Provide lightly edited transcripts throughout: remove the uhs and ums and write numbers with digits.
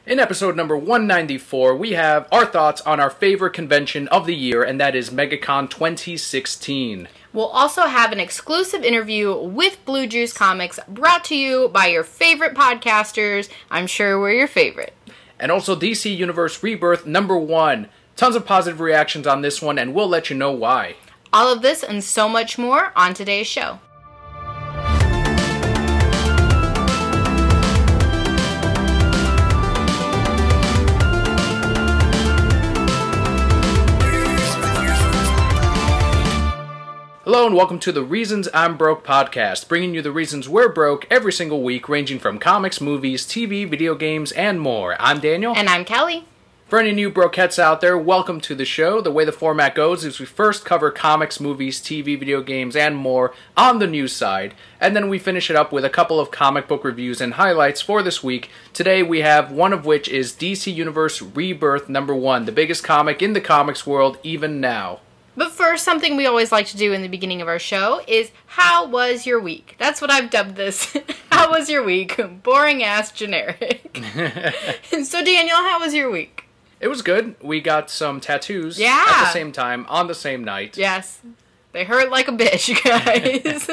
In episode number 194, we have our thoughts on our favorite convention of the year, and that is MegaCon 2016. We'll also have an exclusive interview with Blue Juice Comics brought to you by your favorite podcasters. I'm sure we're your favorite. And also DC Universe Rebirth number 1. Tons of positive reactions on this one, and we'll let you know why. All of this and so much more on today's show. Hello and welcome to the Reasons I'm Broke podcast, bringing you the reasons we're broke every single week, ranging from comics, movies, TV, video games, and more. I'm Daniel. And I'm Kelly. For any new brokettes out there, welcome to the show. The way the format goes is we first cover comics, movies, TV, video games, and more on the news side, and then we finish it up with a couple of comic book reviews and highlights for this week. Today we have one of which is DC Universe Rebirth number 1, the biggest comic in the comics world even now. But first, something we always like to do in the beginning of our show is, how was your week? That's what I've dubbed this. How was your week? Boring ass generic. So Daniel, how was your week? It was good. We got some tattoos at the same time, on the same night. Yes. They hurt like a bitch, guys.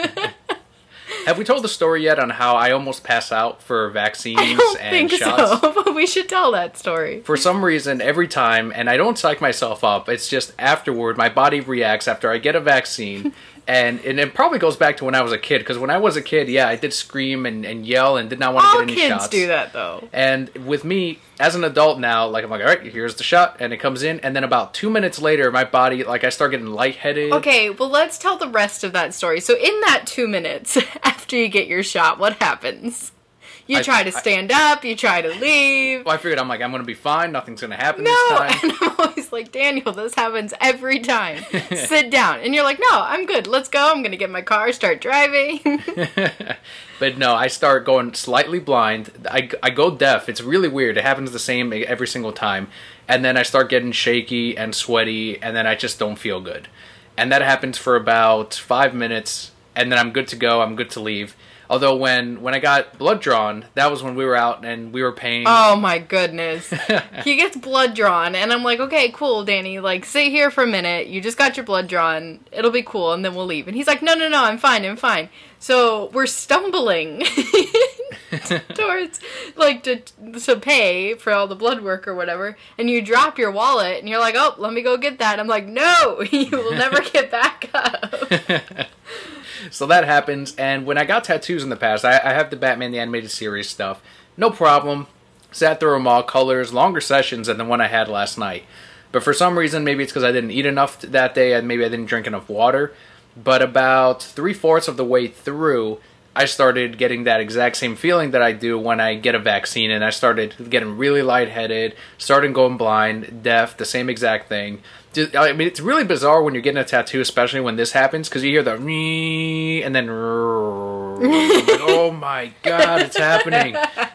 Have we told the story yet on how I almost pass out for vaccines and shots? I don't think so, but we should tell that story. For some reason, every time, and I don't psych myself up, it's just afterward, my body reacts after I get a vaccine. And it probably goes back to when I was a kid, because when I was a kid, I did scream and yell and did not want to get any shots. All kids do that, though. And with me, as an adult now, I'm like, all right, here's the shot, and it comes in, and then about 2 minutes later, my body, I start getting lightheaded. Okay, well, let's tell the rest of that story. So in that 2 minutes, after you get your shot, what happens? You try to stand up, you try to leave. Well, I figured, I'm going to be fine, nothing's going to happen this time. And I'm always like, Daniel, this happens every time. Sit down. And you're like, no, I'm good, let's go, I'm going to get my car, start driving. But no, I start going slightly blind, I go deaf, it's really weird, it happens the same every single time. And then I start getting shaky and sweaty, and then I just don't feel good. And that happens for about 5 minutes, and then I'm good to go, I'm good to leave. Although when I got blood drawn, that was when we were out and we were paying. Oh my goodness. He gets blood drawn and I'm like, okay, cool, Danny. Sit here for a minute. You just got your blood drawn. It'll be cool and then we'll leave. And he's like, no, I'm fine. So we're stumbling towards, to pay for all the blood work or whatever. And you drop your wallet and you're like, oh, let me go get that. And I'm like, no, you will never get back up. So that happens, and when I got tattoos in the past, I have the Batman the Animated Series stuff. No problem. Sat through them all, colors, longer sessions than the one I had last night. But for some reason, maybe it's because I didn't eat enough that day, and maybe I didn't drink enough water. But about 3/4 of the way through, I started getting that exact same feeling that I do when I get a vaccine, and I started getting really lightheaded, started going blind, deaf, the same exact thing. I mean, it's really bizarre when you're getting a tattoo, especially when this happens, because you hear the and then like, oh my god, it's happening.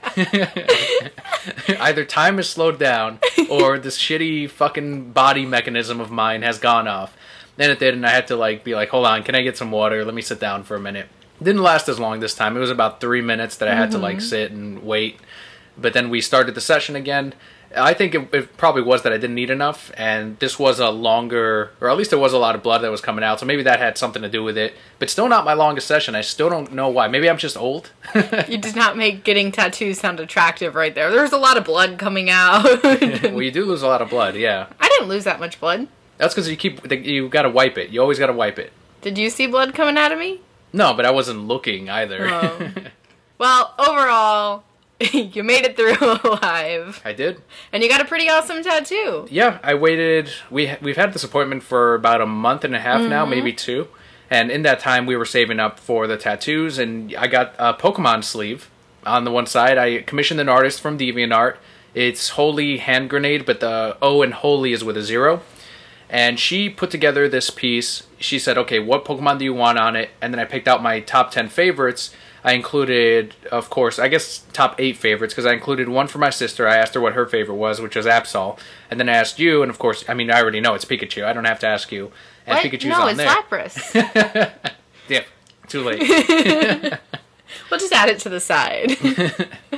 Either time has slowed down, or this shitty fucking body mechanism of mine has gone off. Then it did, and I had to be like, hold on, can I get some water? Let me sit down for a minute. Didn't last as long this time. It was about 3 minutes that I had to sit and wait. But then we started the session again. I think it probably was that I didn't eat enough, and this was a longer, or at least there was a lot of blood that was coming out, so maybe that had something to do with it. But still not my longest session. I still don't know why. Maybe I'm just old. You did not make getting tattoos sound attractive right there. There's a lot of blood coming out. Well, you do lose a lot of blood, yeah. I didn't lose that much blood. That's because you gotta wipe it. You always gotta wipe it. Did you see blood coming out of me? No, but I wasn't looking either. Oh. Well, overall, you made it through alive. I did. And you got a pretty awesome tattoo. Yeah, I waited. We've had this appointment for about a month and a half now, maybe 2. And in that time, we were saving up for the tattoos, and I got a Pokemon sleeve on the one side. I commissioned an artist from DeviantArt. It's Holy Hand Grenade, but the O in Holy is with a 0. And she put together this piece. She said, okay, what Pokemon do you want on it? And then I picked out my top 10 favorites. I included, of course, I guess top 8 favorites, because I included one for my sister. I asked her what her favorite was, which was Absol. And then I asked you, and of course, I mean, I already know it's Pikachu. I don't have to ask you. And what? Pikachu's no, on it's there. Lapras. Yeah, too late. We'll just add it to the side.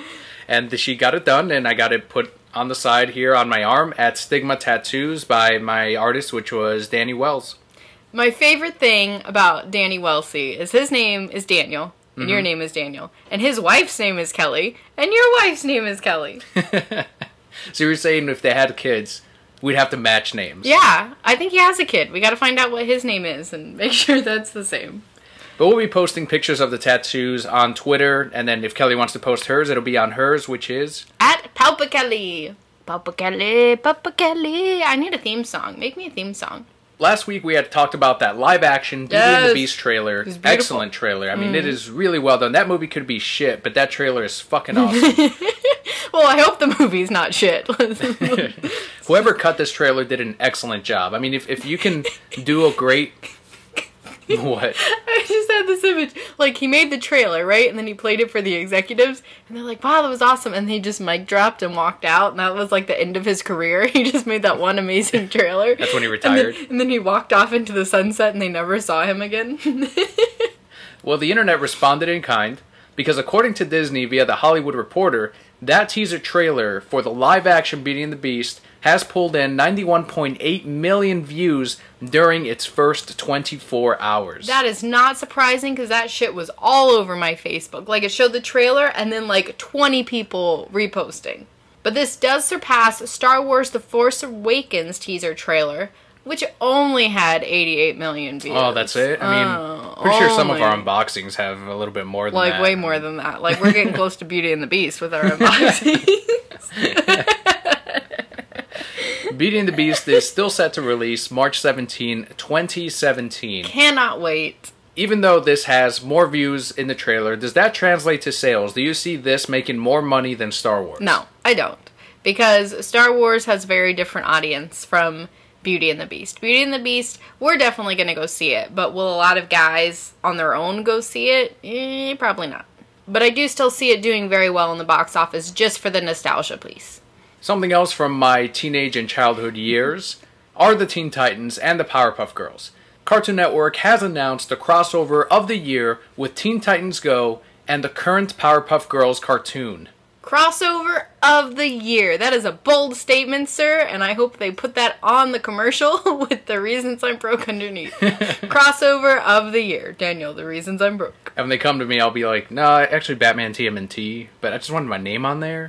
And she got it done, and I got it put on the side here on my arm at Stigma Tattoos by my artist, which was Danny Wells. My favorite thing about Danny Welsey is his name is Daniel, and your name is Daniel, and his wife's name is Kelly, and your wife's name is Kelly. So you were saying if they had kids, we'd have to match names. Yeah, I think he has a kid. We gotta find out what his name is and make sure that's the same. But we'll be posting pictures of the tattoos on Twitter, and then if Kelly wants to post hers, it'll be on hers, which is... At Palpa Kelly. Palpa Kelly, Palpa Kelly. I need a theme song. Make me a theme song. Last week we had talked about that live-action Beauty and the Beast trailer. Excellent trailer. I mean, it is really well done. That movie could be shit, but that trailer is fucking awesome. Well, I hope the movie's not shit. Whoever cut this trailer did an excellent job. I mean, if you can do a great... What? I just had this image. Like, he made the trailer, right? And then he played it for the executives. And they're like, wow, that was awesome. And he just mic dropped and walked out. And that was, like, the end of his career. He just made that one amazing trailer. That's when he retired. And then he walked off into the sunset and they never saw him again. Well, the internet responded in kind. Because according to Disney via The Hollywood Reporter, that teaser trailer for the live-action Beauty and the Beast has pulled in 91.8 million views during its first 24 hours. That is not surprising because that shit was all over my Facebook. Like, it showed the trailer and then, like, 20 people reposting. But this does surpass Star Wars The Force Awakens teaser trailer, which only had 88 million views. Oh, that's it? I mean, pretty sure some of our unboxings have a little bit more than that. Like, way more than that. Like, we're getting close to Beauty and the Beast with our unboxings. Beauty and the Beast is still set to release March 17, 2017. Cannot wait. Even though this has more views in the trailer, does that translate to sales? Do you see this making more money than Star Wars? No, I don't. Because Star Wars has a very different audience from Beauty and the Beast. Beauty and the Beast, we're definitely going to go see it. But will a lot of guys on their own go see it? Probably not. But I do still see it doing very well in the box office just for the nostalgia piece. Something else from my teenage and childhood years are the Teen Titans and the Powerpuff Girls. Cartoon Network has announced the crossover of the year with Teen Titans Go and the current Powerpuff Girls cartoon. Crossover of the year. That is a bold statement, sir, and I hope they put that on the commercial with the reasons I'm broke underneath. Crossover of the year. Daniel, the reasons I'm broke. And when they come to me, I'll be like, no, actually Batman TMNT, but I just wanted my name on there.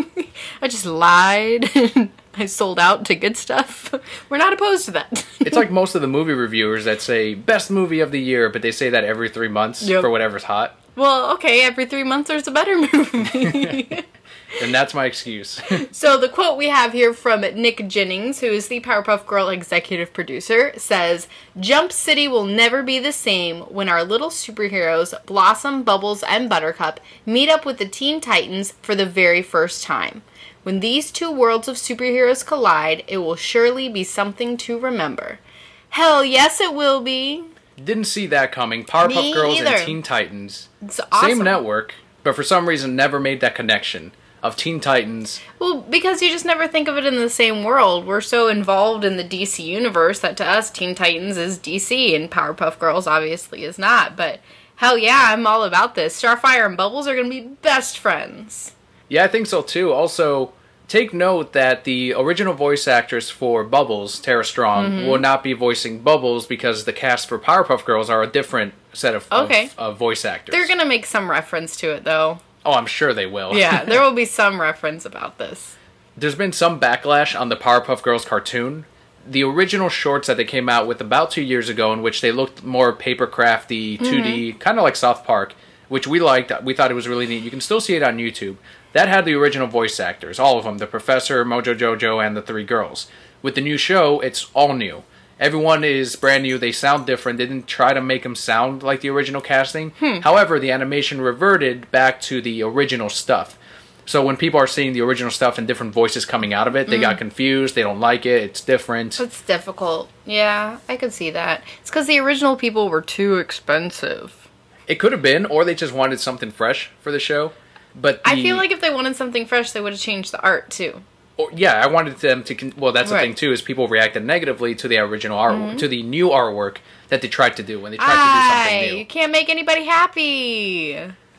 I just lied. I sold out to good stuff. We're not opposed to that. It's like most of the movie reviewers that say, best movie of the year, but they say that every 3 months for whatever's hot. Well, okay, every 3 months there's a better movie. And that's my excuse. So the quote we have here from Nick Jennings, who is the Powerpuff Girl executive producer, says, "Jump City will never be the same when our little superheroes, Blossom, Bubbles, and Buttercup, meet up with the Teen Titans for the very first time. When these two worlds of superheroes collide, it will surely be something to remember." Hell yes, it will be. Didn't see that coming. Powerpuff Girls and Teen Titans. It's awesome. Same network, but for some reason never made that connection of Teen Titans. Well, because you just never think of it in the same world. We're so involved in the DC universe that to us, Teen Titans is DC and Powerpuff Girls obviously is not. But hell yeah, I'm all about this. Starfire and Bubbles are going to be best friends. Yeah, I think so too. Also, take note that the original voice actress for Bubbles, Tara Strong, will not be voicing Bubbles because the cast for Powerpuff Girls are a different set of voice actors. They're going to make some reference to it, though. Oh, I'm sure they will. Yeah, there will be some reference about this. There's been some backlash on the Powerpuff Girls cartoon. The original shorts that they came out with about 2 years ago, in which they looked more paper crafty, 2D, kind of like South Park, which we liked. We thought it was really neat. You can still see it on YouTube. That had the original voice actors, all of them, the Professor, Mojo Jojo, and the 3 girls. With the new show, it's all new. Everyone is brand new. They sound different. They didn't try to make them sound like the original casting. However, the animation reverted back to the original stuff. So when people are seeing the original stuff and different voices coming out of it, they got confused. They don't like it. It's different. It's difficult. Yeah, I could see that. It's because the original people were too expensive. It could have been, or they just wanted something fresh for the show. But I feel like if they wanted something fresh, they would have changed the art, too. Yeah, I wanted them to... Well, that's the thing, too, is people reacted negatively to the original artwork, to the new artwork that they tried to do when they tried to do something new. You can't make anybody happy.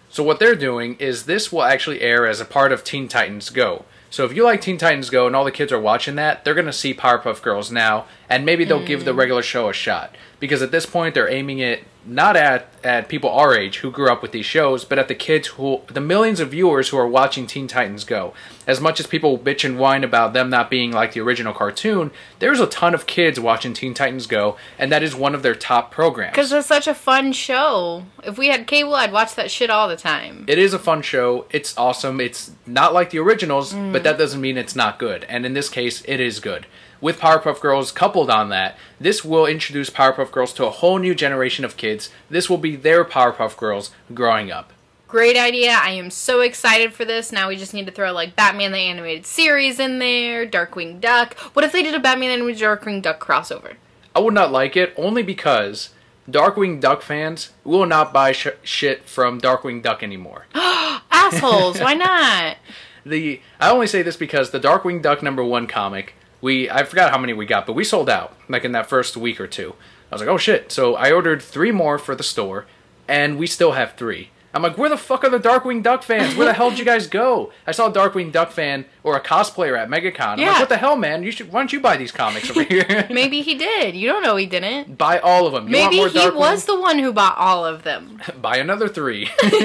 So what they're doing is this will actually air as a part of Teen Titans Go. So if you like Teen Titans Go and all the kids are watching that, they're going to see Powerpuff Girls now, and maybe they'll give the regular show a shot. Because at this point, they're aiming it not at people our age who grew up with these shows, but at the millions of viewers who are watching Teen Titans Go. As much as people bitch and whine about them not being like the original cartoon, there's a ton of kids watching Teen Titans Go, and that is one of their top programs. Because it's such a fun show. If we had cable, I'd watch that shit all the time. It is a fun show. It's awesome. It's not like the originals, but that doesn't mean it's not good. And in this case, it is good. With Powerpuff Girls coupled on that, this will introduce Powerpuff Girls to a whole new generation of kids. This will be their Powerpuff Girls growing up. Great idea. I am so excited for this. Now we just need to throw like Batman the Animated Series in there, Darkwing Duck. What if they did a Batman Animated Darkwing Duck crossover? I would not like it, only because Darkwing Duck fans will not buy shit from Darkwing Duck anymore. Assholes, why not? I only say this because the Darkwing Duck #1 comic, I forgot how many we got, but we sold out, like in that first week or two. I was like, oh shit. So I ordered 3 more for the store, and we still have 3. I'm like, where the fuck are the Darkwing Duck fans? Where the hell did you guys go? I saw a Darkwing Duck fan or a cosplayer at MegaCon. I'm like, what the hell, man? Why don't you buy these comics over here? Maybe he did. You don't know he didn't. Buy all of them. Maybe he was the one who bought all of them. Buy another 3.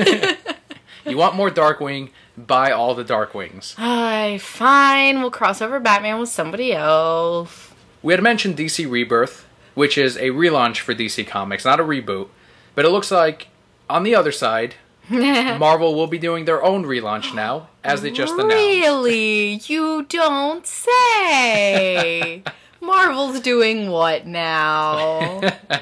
You want more Darkwing? Buy all the Darkwings. Fine. We'll cross over Batman with somebody else. We had mentioned DC Rebirth, which is a relaunch for DC Comics, not a reboot. But it looks like, on the other side, Marvel will be doing their own relaunch now, as they just announced. Really? You don't say. Marvel's doing what now?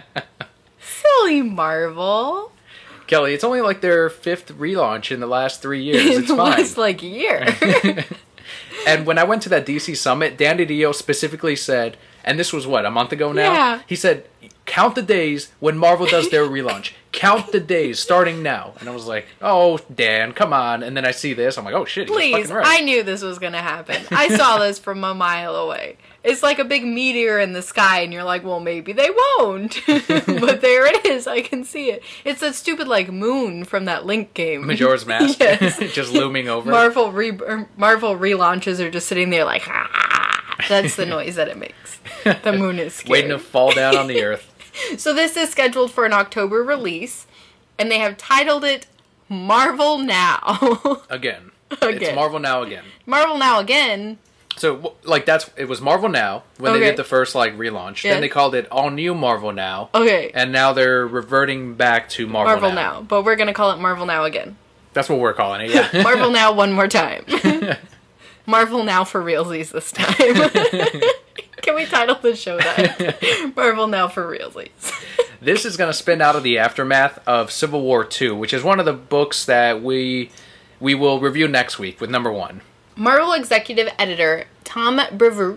Silly Marvel. Kelly, it's only like their 5th relaunch in the last 3 years. It's fine. Last like year. And when I went to that DC Summit, Dan DiDio specifically said, and this was what, a month ago now? Yeah. He said, count the days when Marvel does their relaunch. Count the days starting now. And I was like, oh, Dan, come on. And then I see this. I'm like, oh, shit, Please, he's fucking right. I knew this was going to happen. I saw this from a mile away. It's like a big meteor in the sky, and you're like, well, maybe they won't. But there it is. I can see it. It's that stupid, like, moon from that Link game. Majora's Mask. Yes. Just looming over. Marvel relaunches are just sitting there like, ah. That's the noise that it makes. The moon is scared. Waiting to fall down on the earth. So this is scheduled for an October release, and they have titled it Marvel Now. Again. It's Marvel Now again. Marvel Now again. So, like, it was Marvel Now when they did the first, like, relaunch. Yeah. Then they called it All New Marvel Now. Okay. And now they're reverting back to Marvel Now. But we're going to call it Marvel Now again. That's what we're calling it, yeah. Marvel Now one more time. Marvel Now for realsies this time. Can we title the show that? Marvel Now for realsies. This is going to spin out of the aftermath of Civil War II, which is one of the books that we will review next week with #1. Marvel executive editor Tom Brevoort.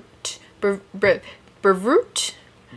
Brevoort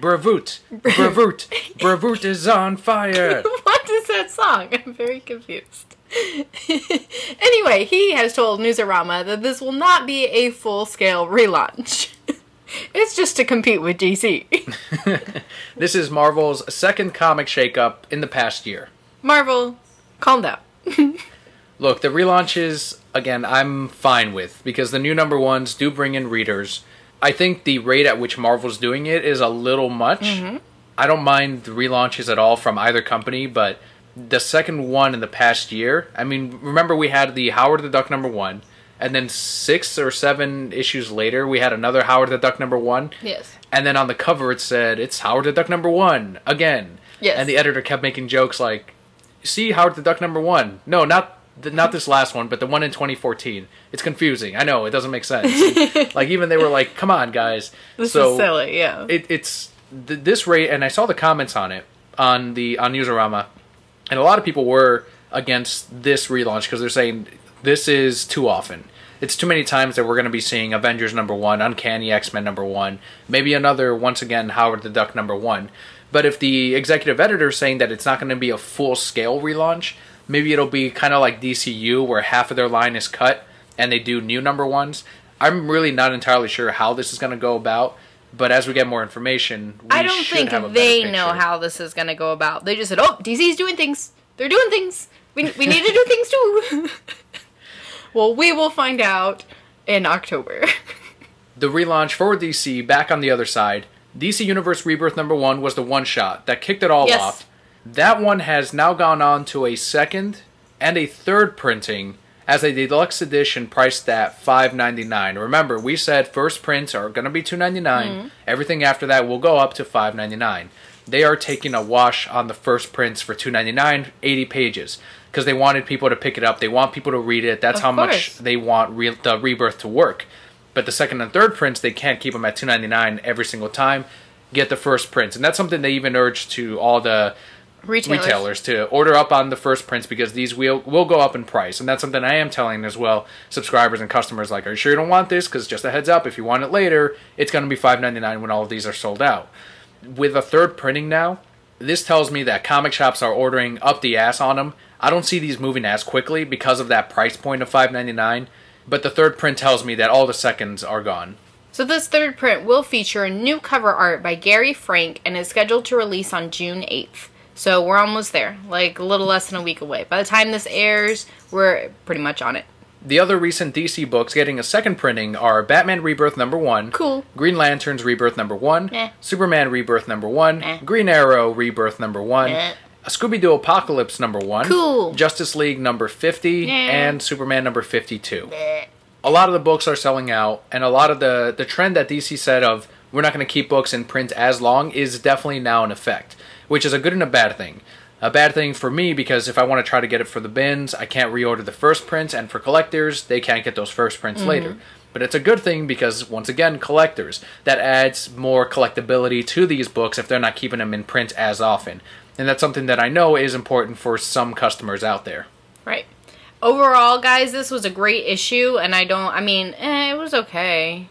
is on fire. What is that song? I'm very confused. Anyway, he has told Newsarama that this will not be a full-scale relaunch. It's just to compete with DC. This is Marvel's 2nd comic shakeup in the past year. Marvel, calm down. Look, the relaunches, again, I'm fine with, because the new #1s do bring in readers. I think the rate at which Marvel's doing it is a little much. Mm-hmm. I don't mind the relaunches at all from either company, but the second one in the past year, I mean, remember we had the Howard the Duck #1, and then 6 or 7 issues later, we had another Howard the Duck #1. Yes. And then on the cover it said, it's Howard the Duck #1, again. Yes. And the editor kept making jokes like, see Howard the Duck #1. No, not this last one, but the one in 2014. It's confusing. I know, it doesn't make sense. Like, even they were like, come on, guys. This is silly, yeah. It's this rate, and I saw the comments on it on Newsarama, and a lot of people were against this relaunch because they're saying this is too often. It's too many times that we're going to be seeing Avengers #1, Uncanny X-Men #1, maybe another, once again, Howard the Duck #1. But if the executive editor is saying that it's not going to be a full-scale relaunch, maybe it'll be kind of like DCU, where half of their line is cut, and they do new #1s. I'm really not entirely sure how this is going to go about, but as we get more information, we I don't should think have a better they picture. know how this is going to go about. They just said, oh, DC's doing things. They're doing things. We need to do things too. Well, we will find out in October. The relaunch for DC back on the other side. DC Universe Rebirth #1 was the one-shot that kicked it all off. That one has now gone on to a second and a third printing as a deluxe edition priced at $5.99. Remember, we said first prints are going to be $2.99. Everything after that will go up to $5.99. They are taking a wash on the first prints for $2.99, 80 pages, because they wanted people to pick it up. They want people to read it. That's how much they want the Rebirth to work. But the second and third prints, they can't keep them at $2.99 every single time. Get the first prints. And that's something they even urge to all the retailers to order up on the first prints, because these will go up in price. And that's something I am telling as well subscribers and customers, like, are you sure you don't want this? Because just a heads up, if you want it later, it's going to be $5.99 when all of these are sold out. With a third printing now, this tells me that comic shops are ordering up the ass on them. I don't see these moving as quickly because of that price point of $5.99, but the third print tells me that all the seconds are gone. So this third print will feature new cover art by Gary Frank and is scheduled to release on June 8th. So we're almost there, like a little less than a week away. By the time this airs, we're pretty much on it. The other recent DC books getting a second printing are Batman Rebirth #1, cool. Green Lantern's Rebirth #1, Superman Rebirth #1, Green Arrow Rebirth #1, Scooby-Doo Apocalypse #1, cool. Justice League #50, and Superman #52. A lot of the books are selling out, and a lot of the trend that DC said of we're not going to keep books in print as long is definitely now in effect, which is a good and a bad thing. A bad thing for me, because if I want to try to get it for the bins, I can't reorder the first prints, and for collectors, they can't get those first prints later. But it's a good thing because, once again, collectors, that adds more collectability to these books if they're not keeping them in print as often. And that's something that I know is important for some customers out there. Right. Overall, guys, this was a great issue, and it was okay.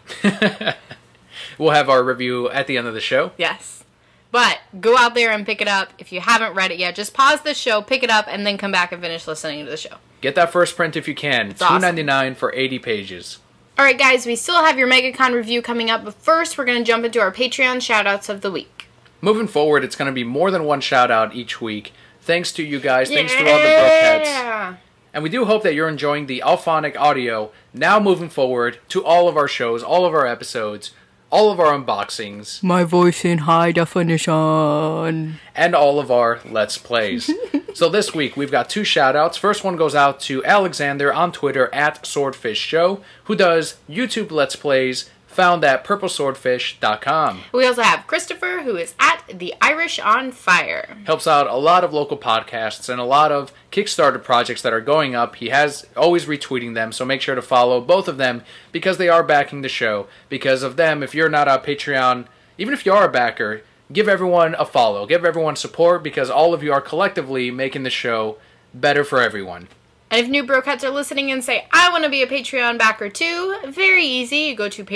We'll have our review at the end of the show. Yes. But go out there and pick it up. If you haven't read it yet, just pause the show, pick it up, and then come back and finish listening to the show. Get that first print if you can. It's awesome. $2.99 for 80 pages. Alright, guys, we still have your MegaCon review coming up, but first we're going to jump into our Patreon shoutouts of the week. Moving forward, it's going to be more than one shout-out each week. Thanks to you guys. Thanks to all the Brookheads. And we do hope that you're enjoying the alphonic audio now moving forward to all of our shows, all of our episodes, all of our unboxings. My voice in high definition. And all of our Let's Plays. So this week, we've got two shout-outs. First one goes out to Alexander on Twitter at SwordfishShow, who does YouTube Let's Plays, found at purpleswordfish.com. We also have Christopher, who is at The Irish on Fire. Helps out a lot of local podcasts and a lot of Kickstarter projects that are going up. He has always retweeting them, so make sure to follow both of them because they are backing the show. Because of them, if you're not a Patreon, even if you are a backer, give everyone a follow. Give everyone support because all of you are collectively making the show better for everyone. And if new Brokeheads are listening and say, I want to be a Patreon backer too, very easy. You go to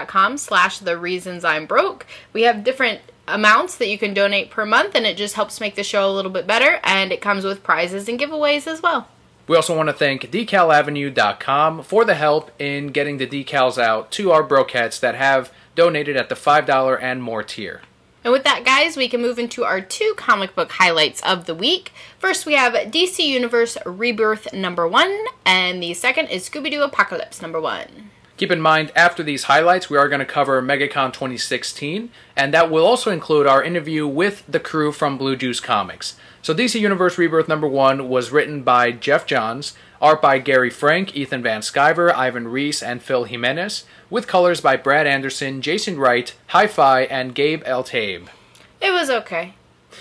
patreon.com/thereasonsimBroke. We have different amounts that you can donate per month, and it just helps make the show a little bit better, and it comes with prizes and giveaways as well. We also want to thank DecalAvenue.com for the help in getting the decals out to our Brokeheads that have donated at the $5 and more tier. And with that, guys, we can move into our two comic book highlights of the week. First, we have DC Universe Rebirth #1, and the second is Scooby-Doo Apocalypse #1. Keep in mind, after these highlights, we are going to cover MegaCon 2016, and that will also include our interview with the crew from Blue Juice Comics. So DC Universe Rebirth #1 was written by Jeff Johns, art by Gary Frank, Ethan Van Sciver, Ivan Reese, and Phil Jimenez, with colors by Brad Anderson, Jason Wright, Hi-Fi, and Gabe El-Taib. It was okay.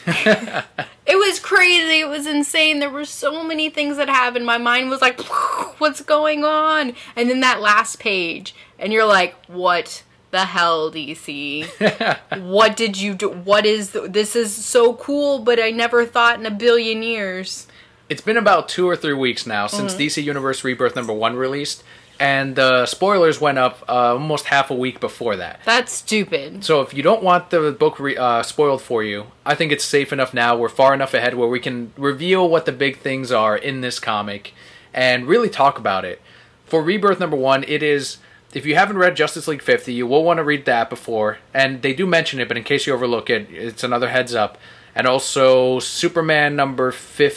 It was crazy. It was insane. There were so many things that happened. My mind was like, what's going on? And then that last page, and you're like, what the hell, DC? What did you do? This is so cool, but I never thought in a billion years. It's been about 2 or 3 weeks now since DC Universe Rebirth #1 released, and the spoilers went up almost half a week before that. That's stupid. So if you don't want the book spoiled for you, I think it's safe enough now. We're far enough ahead where we can reveal what the big things are in this comic and really talk about it. For Rebirth #1, it is, if you haven't read Justice League 50, you will want to read that before. And they do mention it, but in case you overlook it, it's another heads up. And also Superman number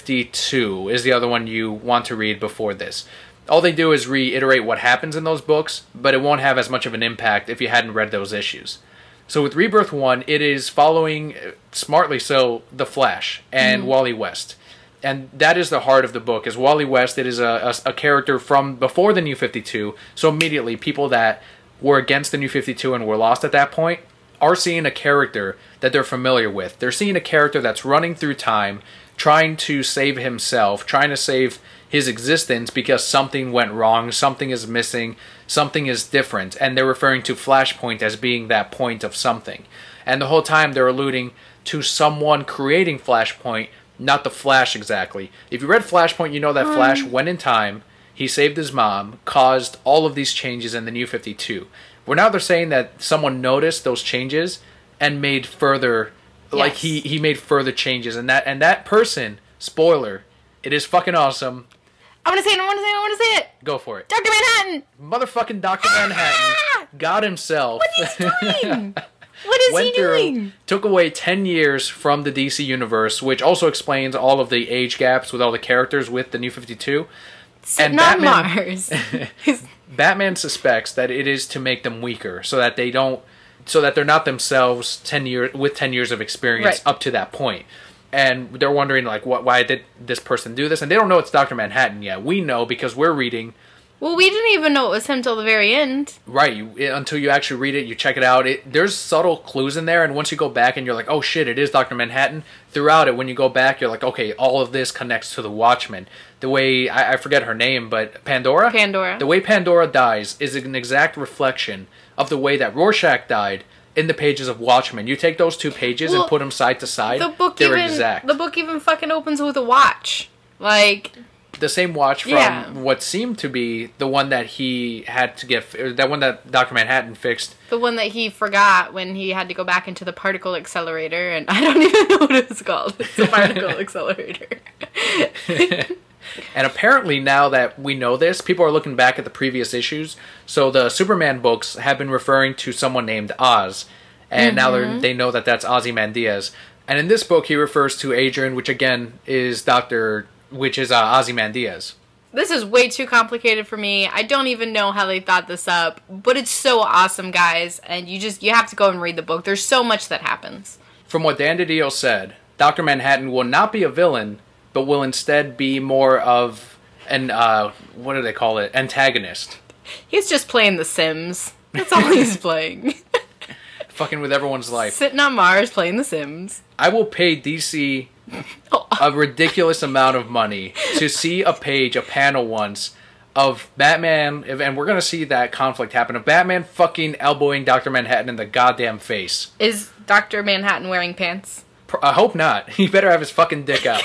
52 is the other one you want to read before this. All they do is reiterate what happens in those books, but it won't have as much of an impact if you hadn't read those issues. So with Rebirth 1, it is following, smartly so, The Flash and Wally West. And that is the heart of the book, is Wally West. It is a character from before the New 52, so immediately people that were against the New 52 and were lost at that point are seeing a character that they're familiar with. They're seeing a character that's running through time, trying to save himself, trying to save his existence because something went wrong, something is missing, something is different, and they're referring to Flashpoint as being that point of something. And the whole time they're alluding to someone creating Flashpoint, not the Flash exactly. If you read Flashpoint, you know that Flash went in time, he saved his mom, caused all of these changes in the New 52. Well, now they're saying that someone noticed those changes and made further, like he made further changes, and that person, spoiler, it is fucking awesome. I want to say it. Go for it. Dr. Manhattan. Motherfucking Dr. Manhattan. God himself. What is he doing? What is he doing? Took away 10 years from the DC universe, which also explains all of the age gaps with all the characters with the New 52. Sitting on Mars. Batman suspects that it is to make them weaker, so that they're not themselves 10 years of experience up to that point. And they're wondering, like, why did this person do this? And they don't know it's Dr. Manhattan yet. We know because we're reading. Well, we didn't even know it was him till the very end. Right, until you actually read it, you check it out. There's subtle clues in there, and once you go back and you're like, oh shit, it is Dr. Manhattan. Throughout it, when you go back, you're like, okay, all of this connects to the Watchmen. The way, I forget her name, but Pandora? Pandora. The way Pandora dies is an exact reflection of the way that Rorschach died in the pages of Watchmen. You take those two pages and put them side to side, they're exact. The book even fucking opens with a watch. Like... the same watch from what seemed to be the one that he had to get, that one that Dr. Manhattan fixed. The one that he forgot when he had to go back into the particle accelerator, and I don't even know what it's called. It's a particle accelerator. And apparently now that we know this, people are looking back at the previous issues. So the Superman books have been referring to someone named Oz, and now they know that that's Ozymandias. And in this book, he refers to Adrian, which again is Ozymandias. This is way too complicated for me. I don't even know how they thought this up, but it's so awesome, guys. And you have to go and read the book. There's so much that happens. From what Dan DiDio said, Dr. Manhattan will not be a villain, but will instead be more of an, what do they call it, antagonist. He's just playing The Sims. That's all he's playing. Fucking with everyone's life. Sitting on Mars playing The Sims. I will pay DC a ridiculous amount of money to see a panel once of Batman, and we're going to see that conflict happen, of Batman fucking elbowing Dr. Manhattan in the goddamn face. Is Dr. Manhattan wearing pants? I hope not. He better have his fucking dick out.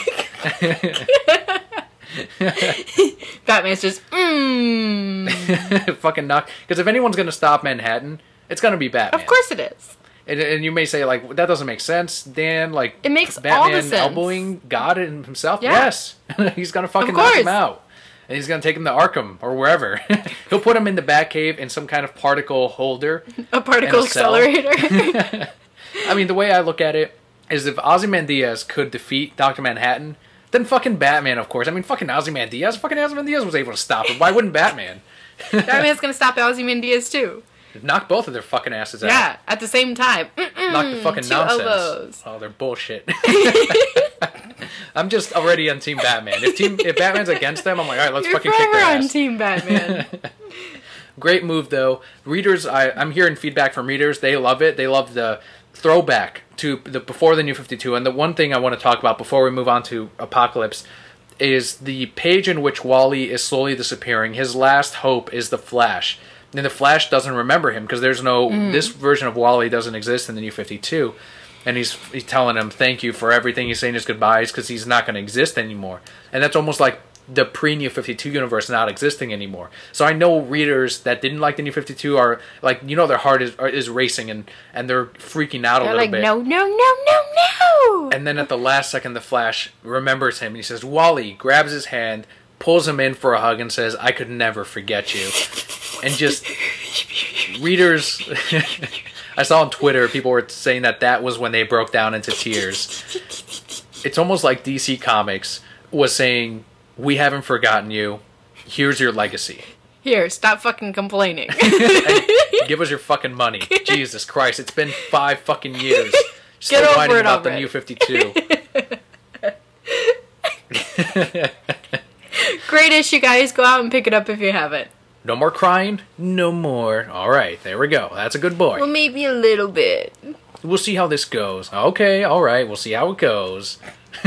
Batman's just, fucking knock. Because if anyone's going to stop Manhattan, it's going to be Batman. Of course it is. And you may say, like, that doesn't make sense, Dan. Like, it makes Batman all the sense. Elbowing God in himself? Yeah. Yes. He's going to fucking knock him out. And he's going to take him to Arkham or wherever. He'll put him in the Batcave in some kind of particle holder. A particle accelerator. I mean, the way I look at it is if Ozymandias could defeat Dr. Manhattan, then fucking Batman, of course. I mean, fucking Ozymandias. Fucking Ozymandias was able to stop him. Why wouldn't Batman? Batman's going to stop Ozymandias, too. Knock both of their fucking asses out. Yeah, at the same time. Knock the fucking nonsense. Elbows. Oh, they're bullshit. I'm just already on Team Batman. If Batman's against them, I'm like, all right, let's fucking kick their ass. You're on Team Batman. Great move, though. Readers, I'm hearing feedback from readers. They love it. They love the throwback to the before the New 52. And the one thing I want to talk about before we move on to Apocalypse is the page in which Wally is slowly disappearing. His last hope is the Flash. And the Flash doesn't remember him because there's no... This version of Wally doesn't exist in the New 52. And he's telling him thank you for everything. He's saying his goodbyes because he's not going to exist anymore. And that's almost like the pre-New 52 universe not existing anymore. So I know readers that didn't like the New 52 are like, you know, their heart is racing and they're freaking out a little bit. No. And then at the last second, the Flash remembers him and he says, Wally, grabs his hand, pulls him in for a hug and says, I could never forget you. And just readers... I saw on Twitter people were saying that was when they broke down into tears. It's almost like DC Comics was saying, we haven't forgotten you. Here's your legacy. Here, stop fucking complaining. Give us your fucking money. Jesus Christ, it's been 5 fucking years. Get over whining it about the already. New 52. Great issue, guys. Go out and pick it up if you haven't. No more crying? No more. All right, there we go. That's a good boy. Well, maybe a little bit. We'll see how this goes. Okay, all right, we'll see how it goes.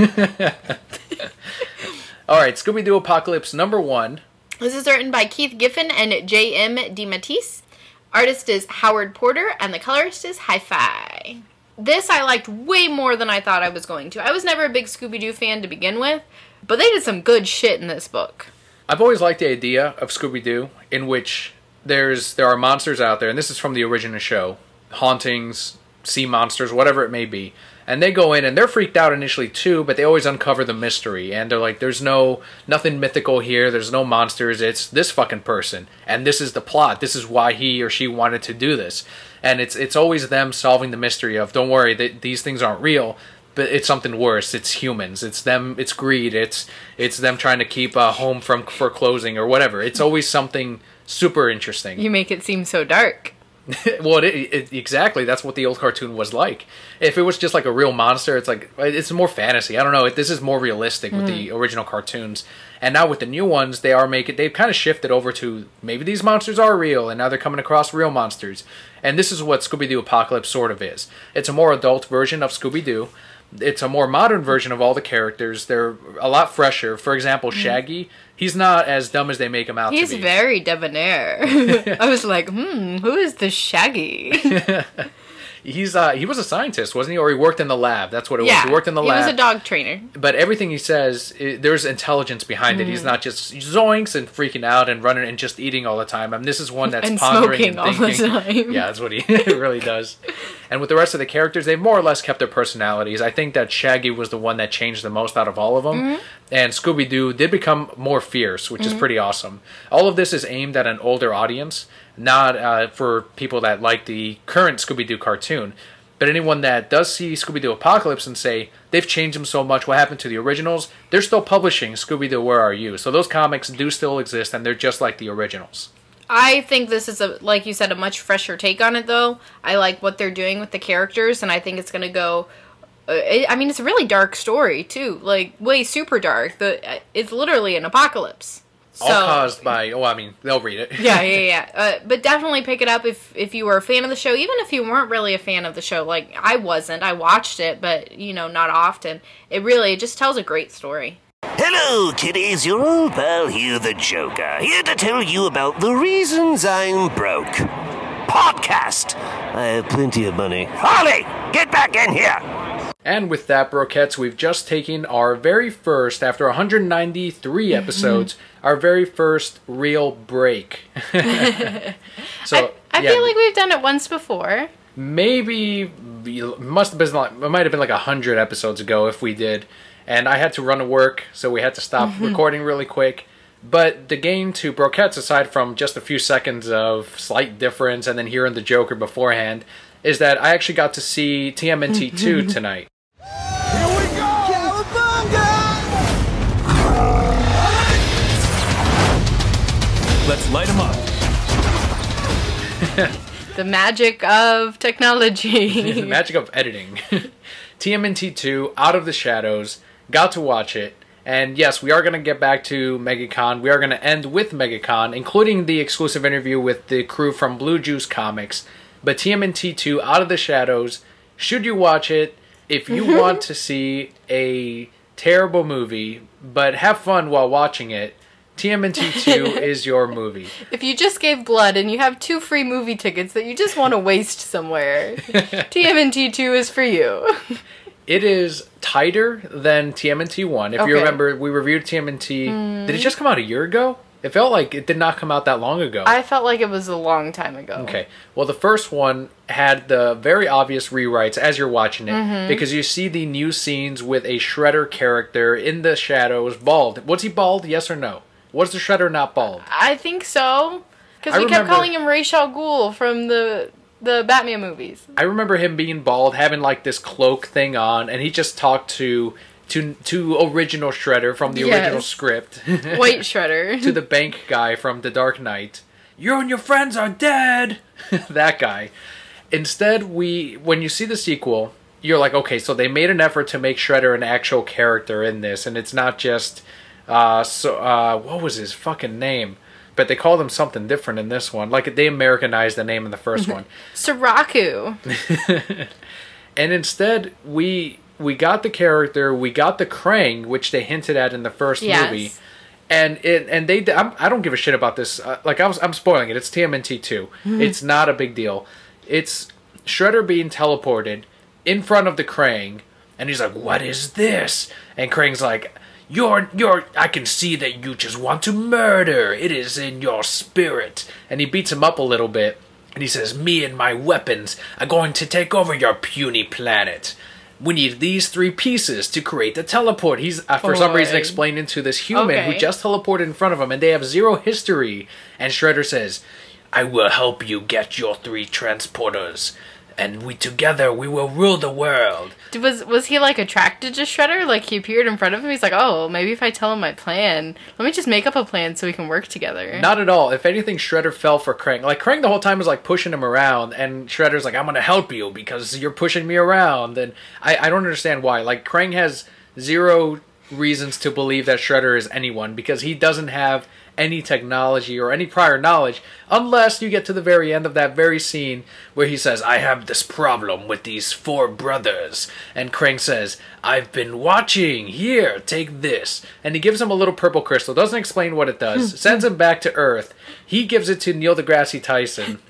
All right, Scooby-Doo Apocalypse #1. This is written by Keith Giffen and J.M. DeMatteis. Artist is Howard Porter, and the colorist is Hi-Fi. This I liked way more than I thought I was going to. I was never a big Scooby-Doo fan to begin with, but they did some good shit in this book. I've always liked the idea of Scooby-Doo, in which there are monsters out there, and this is from the original show, hauntings, sea monsters, whatever it may be. And they go in, and they're freaked out initially too, but they always uncover the mystery. And they're like, there's nothing mythical here, there's no monsters, it's this fucking person. And this is the plot, this is why he or she wanted to do this. And it's always them solving the mystery of, don't worry, these things aren't real, but it's something worse, it's humans, it's them, it's greed, it's them trying to keep a home for closing or whatever. It's always something super interesting. You make it seem so dark. Well, exactly. That's what the old cartoon was like. If it was just like a real monster, it's more fantasy. I don't know. This is more realistic with the original cartoons. And now with the new ones, they've kind of shifted over to maybe these monsters are real, and now they're coming across real monsters. And this is what Scooby-Doo Apocalypse sort of is. It's a more adult version of Scooby-Doo. It's a more modern version of all the characters. They're a lot fresher. For example, Shaggy, he's not as dumb as they make him out to be. He's very debonair. I was like, who is this Shaggy? He was a scientist, wasn't he? Or he worked in the lab. That's what it was. He worked in the lab. He was a dog trainer. But everything he says, there's intelligence behind it. He's not just zoinks and freaking out and running and just eating all the time. I mean, this is one that's and pondering smoking and thinking. all the time. Yeah, that's what he really does. And with the rest of the characters, they've more or less kept their personalities. I think that Shaggy was the one that changed the most out of all of them. And Scooby-Doo did become more fierce, which is pretty awesome. All of this is aimed at an older audience, not for people that like the current Scooby-Doo cartoon. But anyone that does see Scooby-Doo Apocalypse and say, they've changed them so much, what happened to the originals? They're still publishing Scooby-Doo, Where Are You? So those comics do still exist, and they're just like the originals. I think this is, like you said, a much fresher take on it, though. I like what they're doing with the characters, and I think it's going to go... it's a really dark story, too. Like, way super dark. It's literally an apocalypse. All caused by... they'll read it. Yeah. But definitely pick it up if you were a fan of the show. Even if you weren't really a fan of the show. Like, I wasn't. I watched it, but, not often. It just tells a great story. Hello, kiddies. Your old pal here, the Joker. Here to tell you about the reasons I'm broke. Podcast. I have plenty of money. Harley, get back in here. And with that, Brokettes, we've just taken our very first, after 193 episodes, our very first real break. So I feel like we've done it once before. Maybe, it might have been like 100 episodes ago if we did. And I had to run to work, so we had to stop recording really quick. But the gain to Brokettes, aside from just a few seconds of slight difference and then hearing the Joker beforehand, is that I actually got to see TMNT 2 tonight. Here we go! Cowabunga! Let's light them up. The magic of technology. The magic of editing. TMNT 2, Out of the Shadows. Got to watch it. And yes, we are going to get back to MegaCon. We are going to end with MegaCon, including the exclusive interview with the crew from Blue Juice Comics. But TMNT 2, Out of the Shadows, should you watch it if you want to see a terrible movie, but have fun while watching it? TMNT 2 is your movie. If you just gave blood and you have 2 free movie tickets that you just want to waste somewhere, TMNT 2 is for you. It is tighter than TMNT 1. If you remember, we reviewed TMNT. Did it just come out a year ago? It felt like it did not come out that long ago. I felt like it was a long time ago. Okay. Well, the first one had the very obvious rewrites as you're watching it, because you see the new scenes with a Shredder character in the shadows, bald. Was he bald, yes or no? Was the Shredder not bald? I think so. Because we kept calling him Ra's al Ghul from the Batman movies. I remember him being bald, having like this cloak thing on, and he just talked to to original Shredder from the original script. White Shredder. To the bank guy from The Dark Knight. You and your friends are dead! That guy. Instead, when you see the sequel, you're like, okay, so they made an effort to make Shredder an actual character in this, and it's not just, what was his fucking name? But they called him something different in this one. Like, they Americanized the name in the first one. Siraku. And instead, we got the character, we got the Krang, which they hinted at in the first movie. And I don't give a shit about this. I'm spoiling it. It's TMNT 2. It's not a big deal. It's Shredder being teleported in front of the Krang, and he's like, "What is this?" And Krang's like, I can see that you just want to murder. It is in your spirit." And he beats him up a little bit, and he says, "Me and my weapons are going to take over your puny planet. We need these 3 pieces to create the teleport." He's, for some reason, explaining to this human who just teleported in front of him, and they have 0 history. And Shredder says, "I will help you get your 3 transporters, and together we will rule the world." Was he, like, attracted to Shredder? Like, he appeared in front of him? He's like, oh, maybe if I tell him my plan, let me just make up a plan so we can work together. Not at all. If anything, Shredder fell for Krang. Like, Krang the whole time was, like, pushing him around, and Shredder's like, "I'm gonna help you because you're pushing me around." And I don't understand why. Like, Krang has 0 reasons to believe that Shredder is anyone, because he doesn't have any technology or any prior knowledge, unless you get to the very end of that very scene where he says, "I have this problem with these 4 brothers." And Krang says, "I've been watching. Here, take this." And he gives him a little purple crystal. Doesn't explain what it does. Sends him back to Earth. He gives it to Neil deGrasse Tyson.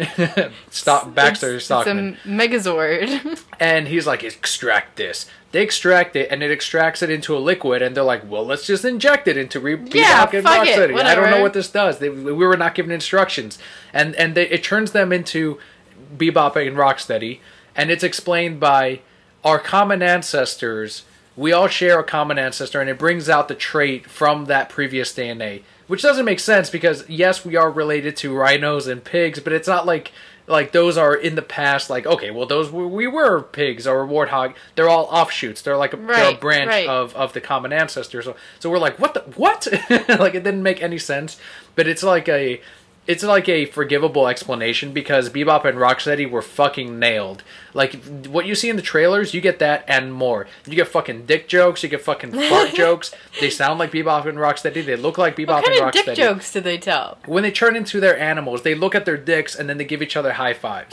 Baxter Stockman. It's a Megazord. And he's like, "Extract this." They extract it, and it extracts it into a liquid, and they're like, "Well, let's just inject it into Bebop and Rocksteady." I don't know what this does. We were not given instructions. And it turns them into Bebop and Rocksteady, and it's explained by our common ancestors. We all share a common ancestor, and it brings out the trait from that previous DNA. Which doesn't make sense, because yes, we are related to rhinos and pigs, but it's not like those are in the past, like, okay, well, we were pigs or warthog. They're all offshoots. They're like they're a branch of the common ancestor. So we're like, what? Like, it didn't make any sense. But it's like a forgivable explanation, because Bebop and Rocksteady were fucking nailed. Like, what you see in the trailers, you get that and more. You get fucking dick jokes, you get fucking fart jokes. They sound like Bebop and Rocksteady. They look like Bebop and Rocksteady. What kind of dick jokes do they tell? When they turn into their animals, they look at their dicks and then they give each other high fives.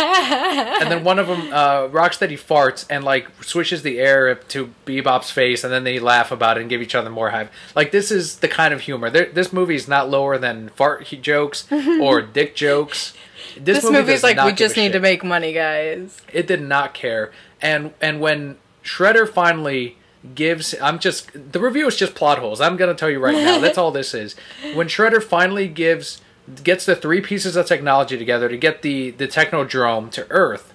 And then one of them, Rocksteady, farts and, like, swishes the air to Bebop's face, and then they laugh about it and give each other more high. Like, this is the kind of humor. This movie is not lower than fart jokes or dick jokes. This movie's like, we just need to make money, guys. It did not care. And when Shredder finally gives... the review is just plot holes. I'm going to tell you right now. That's all this is. When Shredder finally gets the 3 pieces of technology together to get the Technodrome to Earth,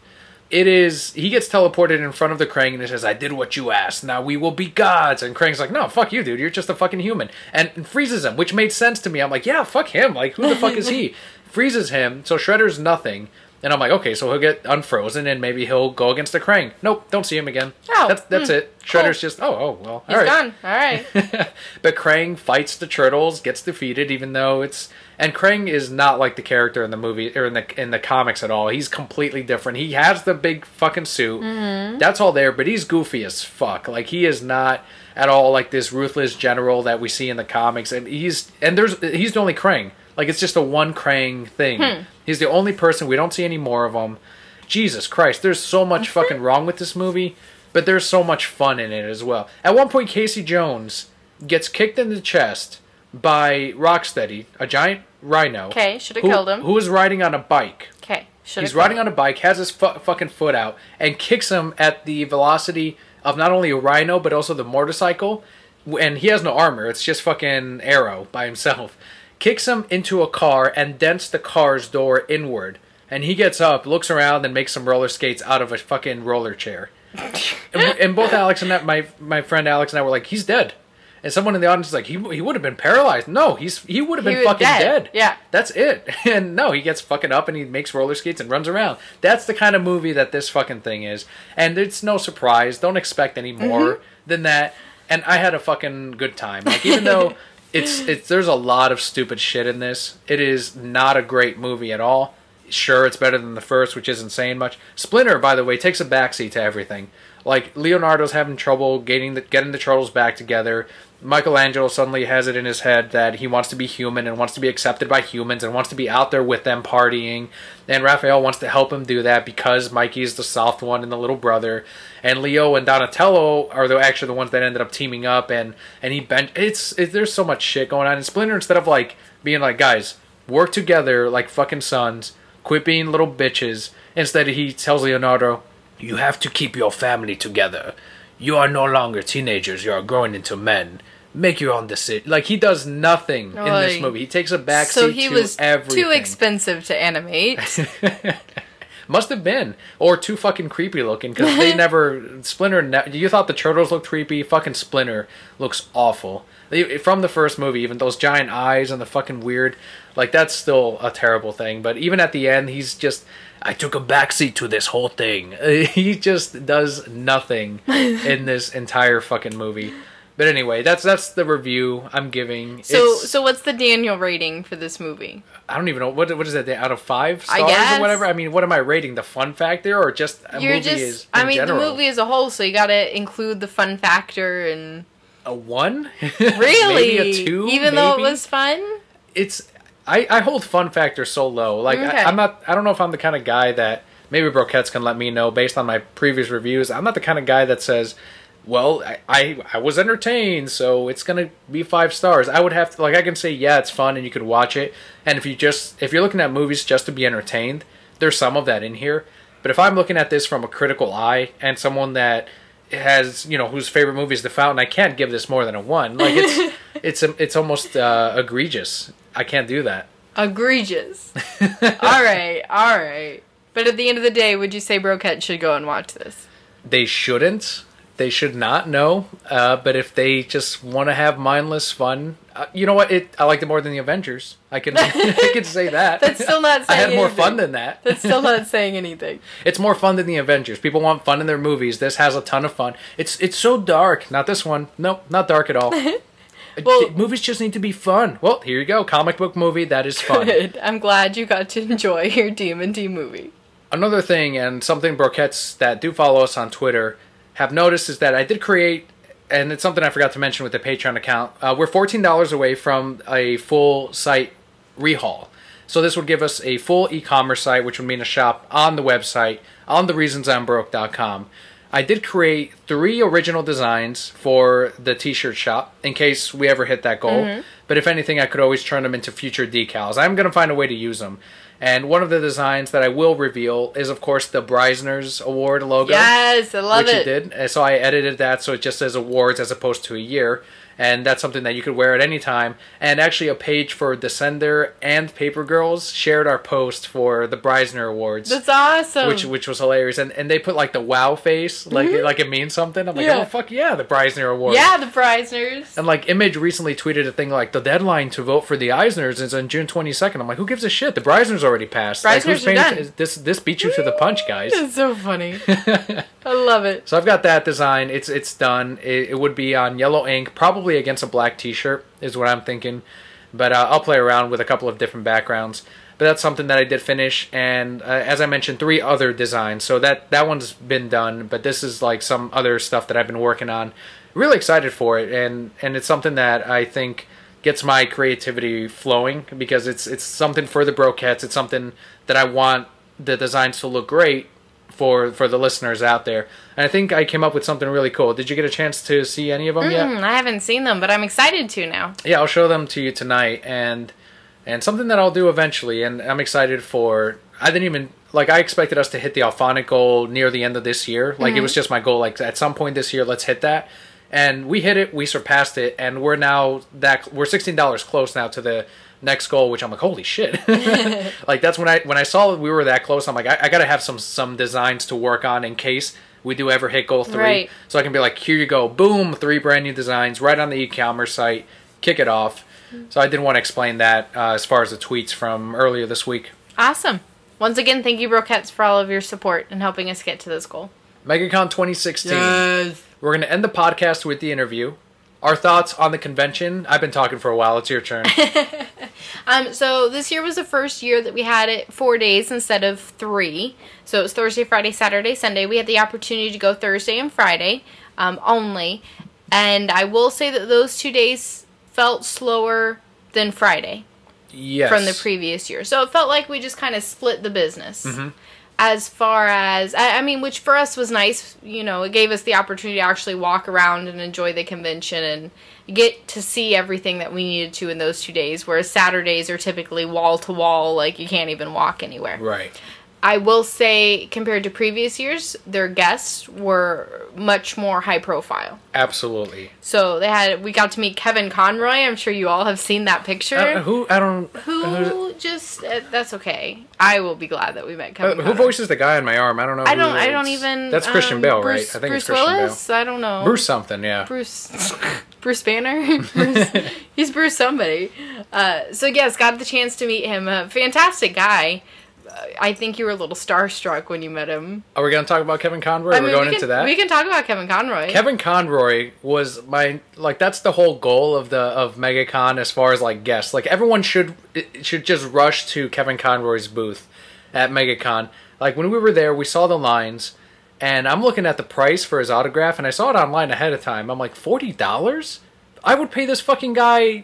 he gets teleported in front of the Krang, and he says, "I did what you asked. Now we will be gods." And Krang's like, "No, fuck you, dude. You're just a fucking human." And freezes him, which made sense to me. I'm like, yeah, fuck him. Like, who the fuck is he? Freezes him, so Shredder's nothing. And I'm like, okay, so he'll get unfrozen, and maybe he'll go against the Krang. Nope, don't see him again. Oh, that's it. Shredder's just, well, all right. He's gone. All right. But Krang fights the turtles, gets defeated, even though it's... And Krang is not like the character in the movie, or in the comics at all. He's completely different. He has the big fucking suit. Mm-hmm. That's all there, but he's goofy as fuck. Like, he is not at all like this ruthless general that we see in the comics. And he's the only Krang. Like, it's just a one Krang thing. He's the only person. We don't see any more of him. Jesus Christ, there's so much fucking wrong with this movie, but there's so much fun in it as well. At one point, Casey Jones gets kicked in the chest by Rocksteady, a giant rhino. Okay, should have killed him. Who is riding on a bike. Okay, should have He's riding on a bike, has his fucking foot out, and kicks him at the velocity of not only a rhino, but also the motorcycle. And he has no armor. It's just fucking Arrow by himself. Kicks him into a car and dents the car's door inward. And he gets up, looks around, and makes some roller skates out of a fucking roller chair. and both Alex and my friend Alex and I were like, he's dead. And someone in the audience is like, he would have been paralyzed. No, he would have been fucking dead. Yeah. That's it. And no, he gets fucking up and he makes roller skates and runs around. That's the kind of movie that this fucking thing is. And it's no surprise. Don't expect any more than that. And I had a fucking good time. Like, even though there's a lot of stupid shit in this, it is not a great movie at all. Sure, it's better than the first, which isn't saying much. Splinter, by the way, takes a backseat to everything. Like, Leonardo's having trouble getting the Turtles back together. Michelangelo suddenly has it in his head that he wants to be human and wants to be accepted by humans and wants to be out there with them partying. And Raphael wants to help him do that because Mikey's the soft one and the little brother. And Leo and Donatello are actually the ones that ended up teaming up. And there's so much shit going on. And Splinter, instead of like being like, guys, work together like fucking sons, quit being little bitches. Instead, he tells Leonardo, you have to keep your family together. You are no longer teenagers. You are growing into men. Make your own decision. Like, he does nothing in this movie. He takes a backseat to everything. So he was too expensive to animate. Must have been. Or too fucking creepy looking, because they never... Splinter... You thought the Turtles looked creepy? Fucking Splinter looks awful. From the first movie, even those giant eyes and the fucking weird... Like, that's still a terrible thing. But even at the end, he's just... I took a backseat to this whole thing. He just does nothing in this entire fucking movie. But anyway, that's the review I'm giving. So what's the Daniel rating for this movie? I don't even know. What is that, out of 5 stars I guess. or whatever? I mean, what am I rating? The fun factor or just a movie is in general? The movie as a whole, so you gotta include the fun factor and... A 1? Really? Maybe a 2? Even though it was fun? I hold fun factor so low. Like, okay. I don't know if I'm the kind of guy that... Maybe Broquettes can let me know based on my previous reviews. I'm not the kind of guy that says... Well, I was entertained, so it's gonna be 5 stars. I would have to, like, I can say, yeah, it's fun and you could watch it. And if you're looking at movies just to be entertained, there's some of that in here. But if I'm looking at this from a critical eye and someone that has, whose favorite movie is The Fountain, I can't give this more than a 1. Like, it's almost egregious. I can't do that. Egregious. All right. But at the end of the day, would you say Broquette should go and watch this? They shouldn't. They should not, no. But if they just want to have mindless fun, you know what? I liked it more than the Avengers. I can say that. That's still not saying anything. I had more fun than that. That's still not saying anything. It's more fun than the Avengers. People want fun in their movies. This has a ton of fun. It's so dark. Not this one. Nope, not dark at all. Well, movies just need to be fun. Well, here you go. Comic book movie that is fun. Good. I'm glad you got to enjoy your TMNT movie. Another thing, and something Broquettes that do follow us on Twitter have noticed, is that I did create, and it's something I forgot to mention with the Patreon account, we're $14 away from a full site rehaul. So this would give us a full e-commerce site, which would mean a shop on the website, on thereasonsimbroke.com. I did create 3 original designs for the t-shirt shop, in case we ever hit that goal. Mm-hmm. But if anything, I could always turn them into future decals. I'm going to find a way to use them. And one of the designs that I will reveal is, of course, the Breisner's Award logo. Yes, I love it. Which it did. So I edited that so it just says awards as opposed to a year. And that's something that you could wear at any time. And actually a page for Descender and Paper Girls shared our post for the Breisner Awards. That's awesome. Which was hilarious. And they put like the wow face, like it means something. I'm like, oh, fuck yeah, the Breisner Awards. Yeah, the Breisners. And like Image recently tweeted a thing like, the deadline to vote for the Eisners is on June 22nd. I'm like, who gives a shit? The Breisners already passed. Breisners are done. This beat you to the punch, guys. It's so funny. I love it. So I've got that design. It's done. It would be on yellow ink, probably against a black t-shirt is what I'm thinking. But I'll play around with a couple of different backgrounds. But that's something that I did finish. And as I mentioned, 3 other designs. So that one's been done. But this is like some other stuff that I've been working on. Really excited for it. And it's something that I think gets my creativity flowing. Because it's something for the Broquettes. It's something that I want the designs to look great for the listeners out there. And I think I came up with something really cool. Did you get a chance to see any of them yet? I haven't seen them, but I'm excited to now. Yeah, I'll show them to you tonight, and something that I'll do eventually, and I'm excited for... I expected us to hit the Alphonic goal near the end of this year. Like, it was just my goal, like, at some point this year, let's hit that. And we hit it, we surpassed it, and we're $16 close now to the next goal, which I'm like, holy shit. Like, that's when I saw we were that close, I'm like, I gotta have some designs to work on in case we do ever hit goal 3. Right. So I can be like, here you go, boom, 3 brand new designs right on the e-commerce site, kick it off. So I did want to explain that as far as the tweets from earlier this week. Awesome. Once again, thank you, Broquettes, for all of your support and helping us get to this goal. MegaCon 2016. Yes. We're going to end the podcast with the interview. Our thoughts on the convention. I've been talking for a while. It's your turn. So this year was the first year that we had it 4 days instead of 3. So it was Thursday, Friday, Saturday, Sunday. We had the opportunity to go Thursday and Friday only. And I will say that those 2 days felt slower than Friday. Yes. From the previous year. So it felt like we just kind of split the business. Mm-hmm. As far as, I mean, which for us was nice, you know, it gave us the opportunity to actually walk around and enjoy the convention and get to see everything that we needed to in those 2 days, whereas Saturdays are typically wall to wall, like you can't even walk anywhere. Right. I will say, compared to previous years, their guests were much more high profile. Absolutely. So we got to meet Kevin Conroy. I'm sure you all have seen that picture. That's okay. I will be glad that we met Kevin Conroy. Who voices the guy on my arm? I don't know. I don't even. That's Christian Bale, right? Bruce, I think Bruce it's Christian Willis? Bale. I don't know. Bruce something, yeah. Bruce Banner? He's Bruce somebody. So yes, got the chance to meet him. A fantastic guy. I think you were a little starstruck when you met him. Are we going to talk about Kevin Conroy? We're going into that? We can talk about Kevin Conroy. Kevin Conroy was that's the whole goal of MegaCon as far as like guests. Like everyone should just rush to Kevin Conroy's booth at MegaCon. Like when we were there, we saw the lines, and I'm looking at the price for his autograph, and I saw it online ahead of time. I'm like, $40? I would pay this fucking guy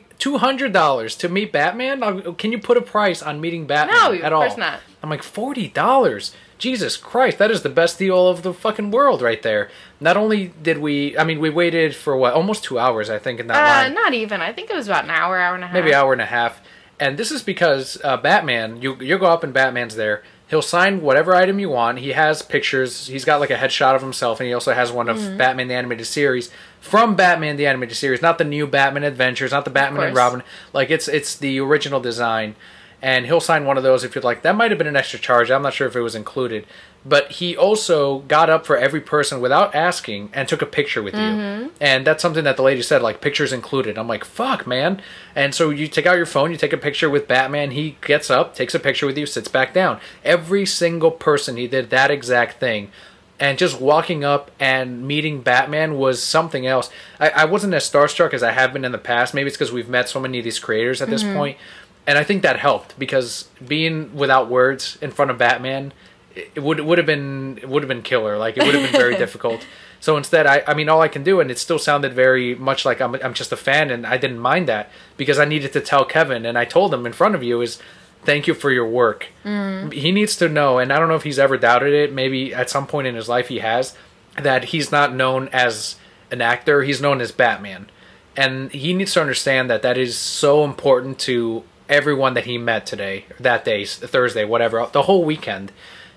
$200 to meet Batman? Can you put a price on meeting Batman at all? No, of course not. I'm like, $40? Jesus Christ, that is the best deal of the fucking world right there. Not only did we waited for almost 2 hours, I think, in that line. Not even. I think it was about an hour and a half. Maybe hour and a half. And this is because Batman, you go up and Batman's there. He'll sign whatever item you want. He has pictures. He's got like a headshot of himself, and he also has one of Batman the Animated Series from Batman the Animated Series, not the new Batman Adventures, not the Batman and Robin. Like it's the original design, and he'll sign one of those if you'd like. That might have been an extra charge. I'm not sure if it was included, but he also got up for every person without asking and took a picture with you, and that's something that the lady said, like pictures included. I'm like, fuck, man. And so you take out your phone, you take a picture with Batman. He gets up, takes a picture with you, sits back down. Every single person, he did that exact thing. And just walking up and meeting Batman was something else. I wasn't as starstruck as I have been in the past. Maybe it's because we've met so many of these creators at this point. And I think that helped, because being without words in front of Batman, it would have been killer. Like, it would have been very difficult. So instead, I mean, all I can do, and it still sounded very much like I'm just a fan, and I didn't mind that, because I needed to tell Kevin, and I told him in front of you, is thank you for your work. He needs to know, and I don't know if he's ever doubted it, maybe at some point in his life he has, that he's not known as an actor, he's known as Batman. And he needs to understand that that is so important to everyone that he met today, that day, Thursday, whatever, the whole weekend.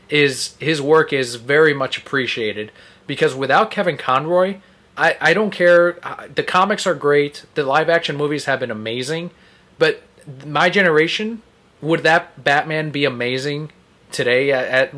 Is his work is very much appreciated, because without Kevin Conroy, I don't care. The comics are great, the live action movies have been amazing, but my generation, would that Batman be amazing today?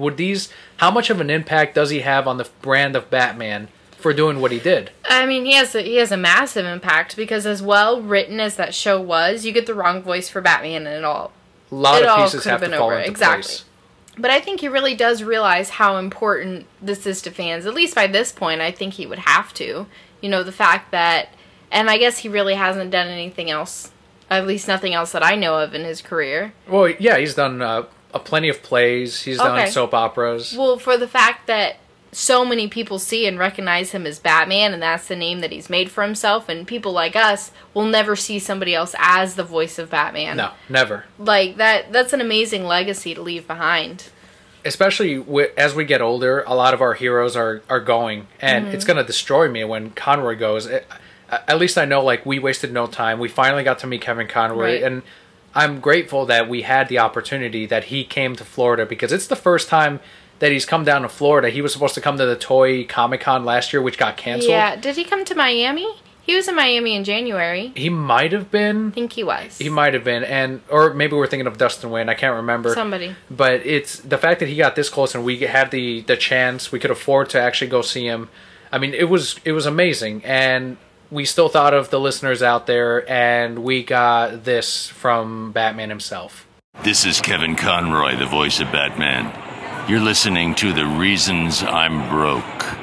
How much of an impact does he have on the brand of Batman for doing what he did? I mean, he has a massive impact, because as well written as that show was, you get the wrong voice for Batman, and a lot of pieces have to fall into place. But I think he really does realize how important this is to fans. At least by this point, I think he would have to. You know, the fact that, and I guess he really hasn't done anything else, at least nothing else that I know of in his career. Well, yeah, he's done plenty of plays. He's done soap operas. Well, for the fact that so many people see and recognize him as Batman, and that's the name that he's made for himself, and people like us will never see somebody else as the voice of Batman. No, never. Like, that's an amazing legacy to leave behind. Especially as we get older, a lot of our heroes are going, and it's going to destroy me when Conroy goes. At least I know, like, we wasted no time. We finally got to meet Kevin Conroy, and I'm grateful that we had the opportunity that he came to Florida, because it's the first time that he's come down to Florida. He was supposed to come to the Toy Comic-Con last year, which got canceled. Yeah, did he come to Miami? He was in Miami in January. He might have been. I think he was. He might have been, or maybe we're thinking of Dustin Wayne. I can't remember. Somebody. But it's the fact that he got this close and we had the chance. We could afford to actually go see him. I mean, it was amazing, and we still thought of the listeners out there, and we got this from Batman himself. This is Kevin Conroy, the voice of Batman. You're listening to The Reasons I'm Broke.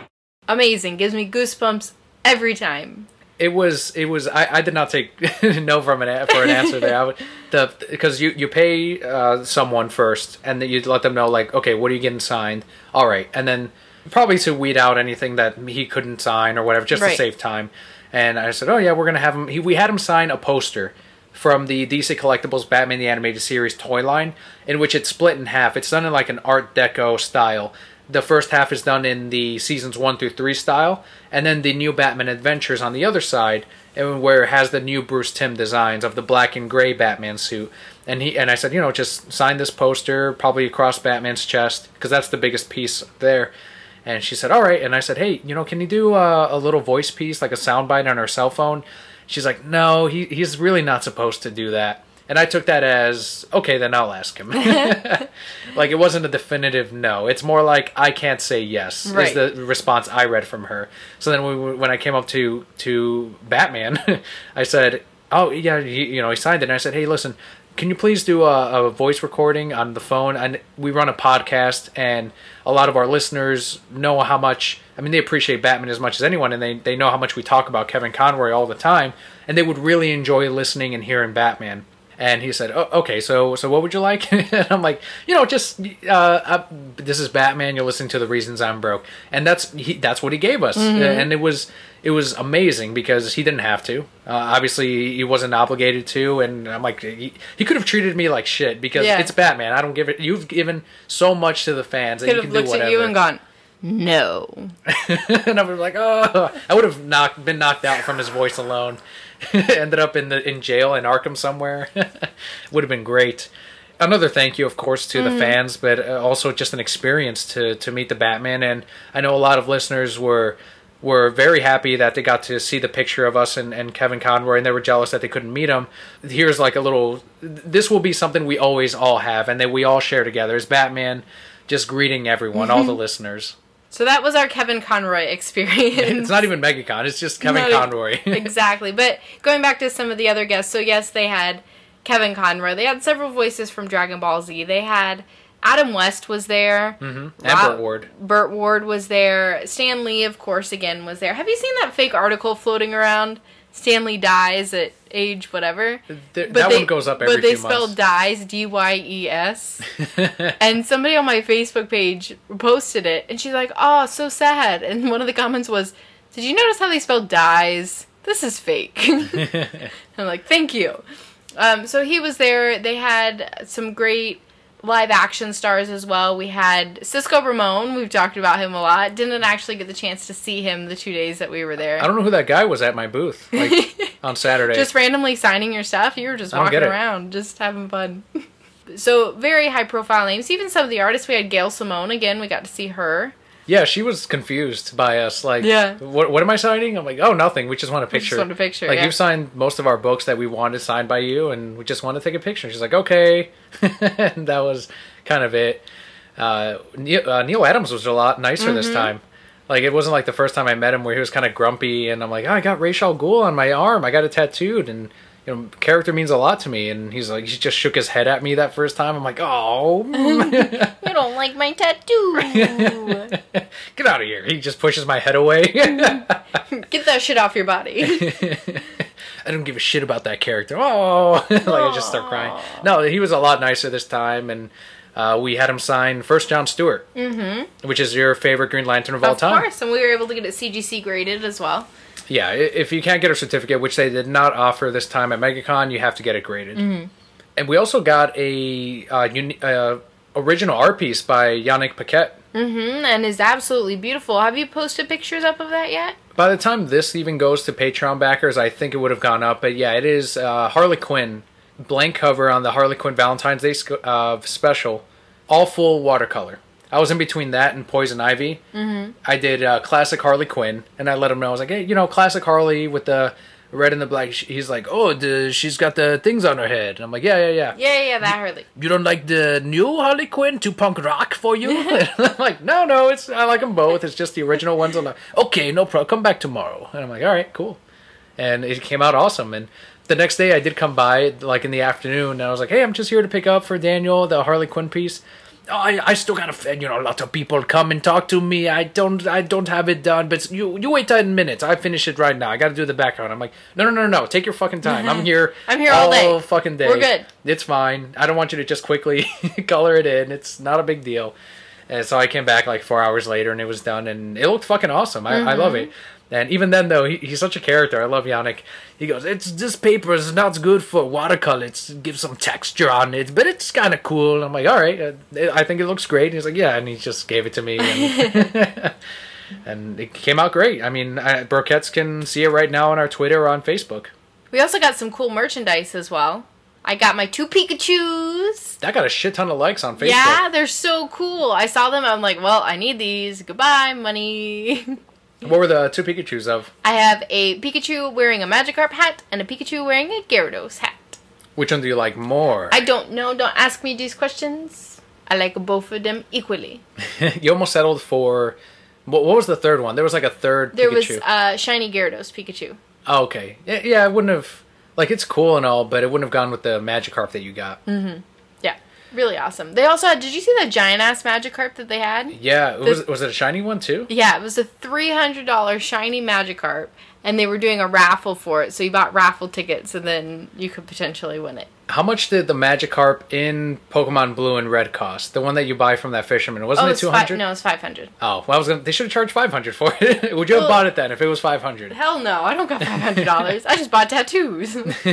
amazing. Gives me goosebumps every time. It was. I did not take no for an answer there. Because you pay someone first, and then you let them know, like, okay, what are you getting signed? All right, and then probably to weed out anything that he couldn't sign or whatever, just to save time. And I said, oh yeah, we're gonna have him. We had him sign a poster from the DC Collectibles Batman the Animated Series toy line, in which it's split in half. It's done in like an Art Deco style. The first half is done in the seasons 1 through 3 style, and then the New Batman Adventures on the other side, and where it has the new Bruce Timm designs of the black and gray Batman suit. And I said, just sign this poster, probably across Batman's chest, because that's the biggest piece there. And she said, all right. And I said, hey, can you do a little voice piece, like a soundbite on her cell phone? She's like, no, he's really not supposed to do that. And I took that as, okay, then I'll ask him. Like, it wasn't a definitive no. It's more like, I can't say yes, is the response I read from her. So then when I came up to Batman, I said, oh, yeah, he signed it. And I said, hey, listen, can you please do a voice recording on the phone? And we run a podcast, and a lot of our listeners know how much, they appreciate Batman as much as anyone, and they know how much we talk about Kevin Conroy all the time, and they would really enjoy listening and hearing Batman. And he said, oh, okay, so what would you like? And I'm like, this is Batman, you're listening to The Reasons I'm Broke. And that's what he gave us. Mm-hmm. And it was amazing, because he didn't have to. Obviously, he wasn't obligated to, and I'm like, he could have treated me like shit, because it's Batman. I don't give it. You've given so much to the fans that you can do whatever. Could have looked at you and gone, no. And I was like, oh, I would have been knocked out from his voice alone. Ended up in jail in Arkham somewhere. Would have been great. Another thank you, of course, to the fans, but also just an experience to meet the Batman. And I know a lot of listeners were very happy that they got to see the picture of us and Kevin Conroy, and they were jealous that they couldn't meet him. Here's like a little... This will be something we always all have, and that we all share together, is Batman just greeting everyone, all the listeners. So that was our Kevin Conroy experience. It's not even MegaCon, it's just Kevin Conroy. Exactly. But going back to some of the other guests, so yes, they had Kevin Conroy. They had several voices from Dragon Ball Z. They had Adam West was there. Mm-hmm. And Burt Ward. Burt Ward was there. Stan Lee, of course, again, was there. Have you seen that fake article floating around? Stan Lee dies at age whatever. That one goes up every few months. But they spelled dies, D-Y-E-S. And somebody on my Facebook page posted it, and she's like, oh, so sad. And one of the comments was, did you notice how they spelled dies? This is fake. I'm like, thank you. So he was there. They had some great live action stars as well. We had Cisco Ramon. We've talked about him a lot. Didn't actually get the chance to see him the 2 days that we were there. I don't know who that guy was at my booth on Saturday. Just randomly signing your stuff. You were just walking around, just having fun. So very high profile names. Even some of the artists. We had Gail Simone again. We got to see her. Yeah, she was confused by us. Like, what am I signing? I'm like, oh, nothing. We just want a picture. Just want a picture. Like, you've signed most of our books that we wanted signed by you, and we just want to take a picture. She's like, okay. And that was kind of it. Neil Adams was a lot nicer this time. Like, it wasn't like the first time I met him where he was kind of grumpy, and I'm like, oh, I got Ra's al Ghul on my arm. I got it tattooed, and character means a lot to me. And he's like, he just shook his head at me that first time. I'm like, oh. You don't like my tattoo. Get out of here. He just pushes my head away. Get that shit off your body. I don't give a shit about that character. Oh. Like, I just start crying. No, he was a lot nicer this time, and we had him sign first John Stewart, which is your favorite Green Lantern of all time. Of course, and we were able to get it CGC graded as well. Yeah, if you can't get a certificate, which they did not offer this time at MegaCon, you have to get it graded. And we also got a original art piece by Yannick Paquette. And is absolutely beautiful. Have you posted pictures up of that yet? By the time this even goes to Patreon backers, I think it would have gone up. But yeah, it is Harley Quinn, blank cover on the Harley Quinn Valentine's Day special, all full watercolor. I was in between that and Poison Ivy. I did classic Harley Quinn, and I let him know. I was like, hey, classic Harley with the red and the black. He's like, oh, she's got the things on her head. And I'm like, yeah. Yeah, that Harley. You don't like the new Harley Quinn to punk rock for you? And I'm like, no, I like them both. It's just the original ones. I'm like, okay, no problem. Come back tomorrow. And I'm like, all right, cool. And it came out awesome. And the next day I did come by, like in the afternoon, and I was like, hey, I'm just here to pick up for Daniel the Harley Quinn piece. I still gotta, a lot of people come and talk to me. I don't have it done, but you wait 10 minutes. I finish it right now. I gotta do the background. I'm like, no. Take your fucking time. I'm here. I'm here all day. Fucking day. We're good. It's fine. I don't want you to just quickly color it in. It's not a big deal. And so I came back like 4 hours later and it was done and it looked fucking awesome. I love it. And even then, though, he's such a character. I love Yannick. He goes, this paper is not good for watercolor. It gives some texture on it, but it's kind of cool. I'm like, all right, I think it looks great. He's like, yeah, and he just gave it to me. And, and it came out great. I mean, Broquettes can see it right now on our Twitter or on Facebook. We also got some cool merchandise as well. I got my 2 Pikachus. That got a shit ton of likes on Facebook. Yeah, they're so cool. I saw them. I'm like, well, I need these. Goodbye, money. What were the 2 Pikachus of? I have a Pikachu wearing a Magikarp hat and a Pikachu wearing a Gyarados hat. Which one do you like more? I don't know. Don't ask me these questions. I like both of them equally. You almost settled for... What was the third one? There was like a third there Pikachu. There was Shiny Gyarados Pikachu. Oh, okay. Yeah, it wouldn't have... Like, it's cool and all, but it wouldn't have gone with the Magikarp that you got. Mm-hmm. Yeah. Really awesome. They also had... Did you see that giant-ass Magikarp that they had? Yeah. Was it a shiny one, too? Yeah, it was a $300 shiny Magikarp, and they were doing a raffle for it, so you bought raffle tickets, and then you could potentially win it. How much did the Magikarp in Pokemon Blue and Red cost? The one that you buy from that fisherman. Wasn't it $200? No, it was $500. Oh, well, they should have charged $500 for it. Would you have bought it then if it was $500? Hell no, I don't got $500. I just bought tattoos.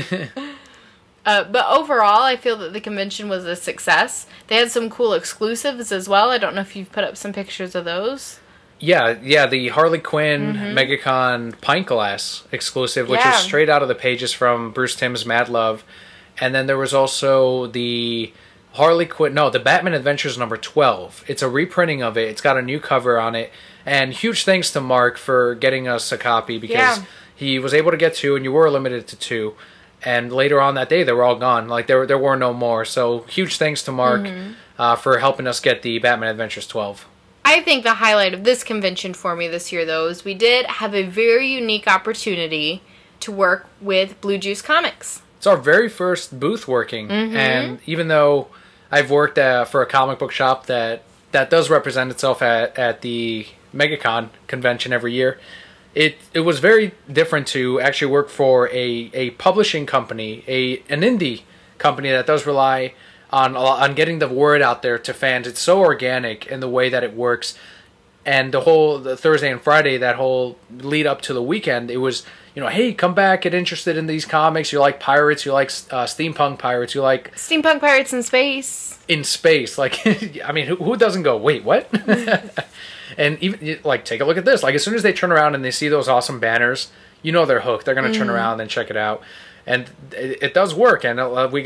But overall, I feel that the convention was a success. They had some cool exclusives as well. I don't know if you've put up some pictures of those. Yeah, the Harley Quinn MegaCon pint glass exclusive, which was straight out of the pages from Bruce Timm's Mad Love. And then there was also the the Batman Adventures number 12. It's a reprinting of it. It's got a new cover on it. And huge thanks to Mark for getting us a copy because he was able to get 2 and you were limited to 2. And later on that day, they were all gone. Like, there were no more. So, huge thanks to Mark for helping us get the Batman Adventures 12. I think the highlight of this convention for me this year, though, is we did have a very unique opportunity to work with Blue Juice Comics. It's our very first booth working. And even though I've worked for a comic book shop that does represent itself at the MegaCon convention every year, It was very different to actually work for a publishing company, an indie company that does rely on getting the word out there to fans. It's so organic in the way that it works. And the Thursday and Friday, that whole lead up to the weekend, it was, hey, come back, get interested in these comics. You like pirates, you like steampunk pirates, you like... Steampunk pirates in space. In space. Like, I mean, who doesn't go, wait, what? And even, like, take a look at this. Like, as soon as they turn around and they see those awesome banners, they're hooked. They're going to turn around and check it out. And it does work. And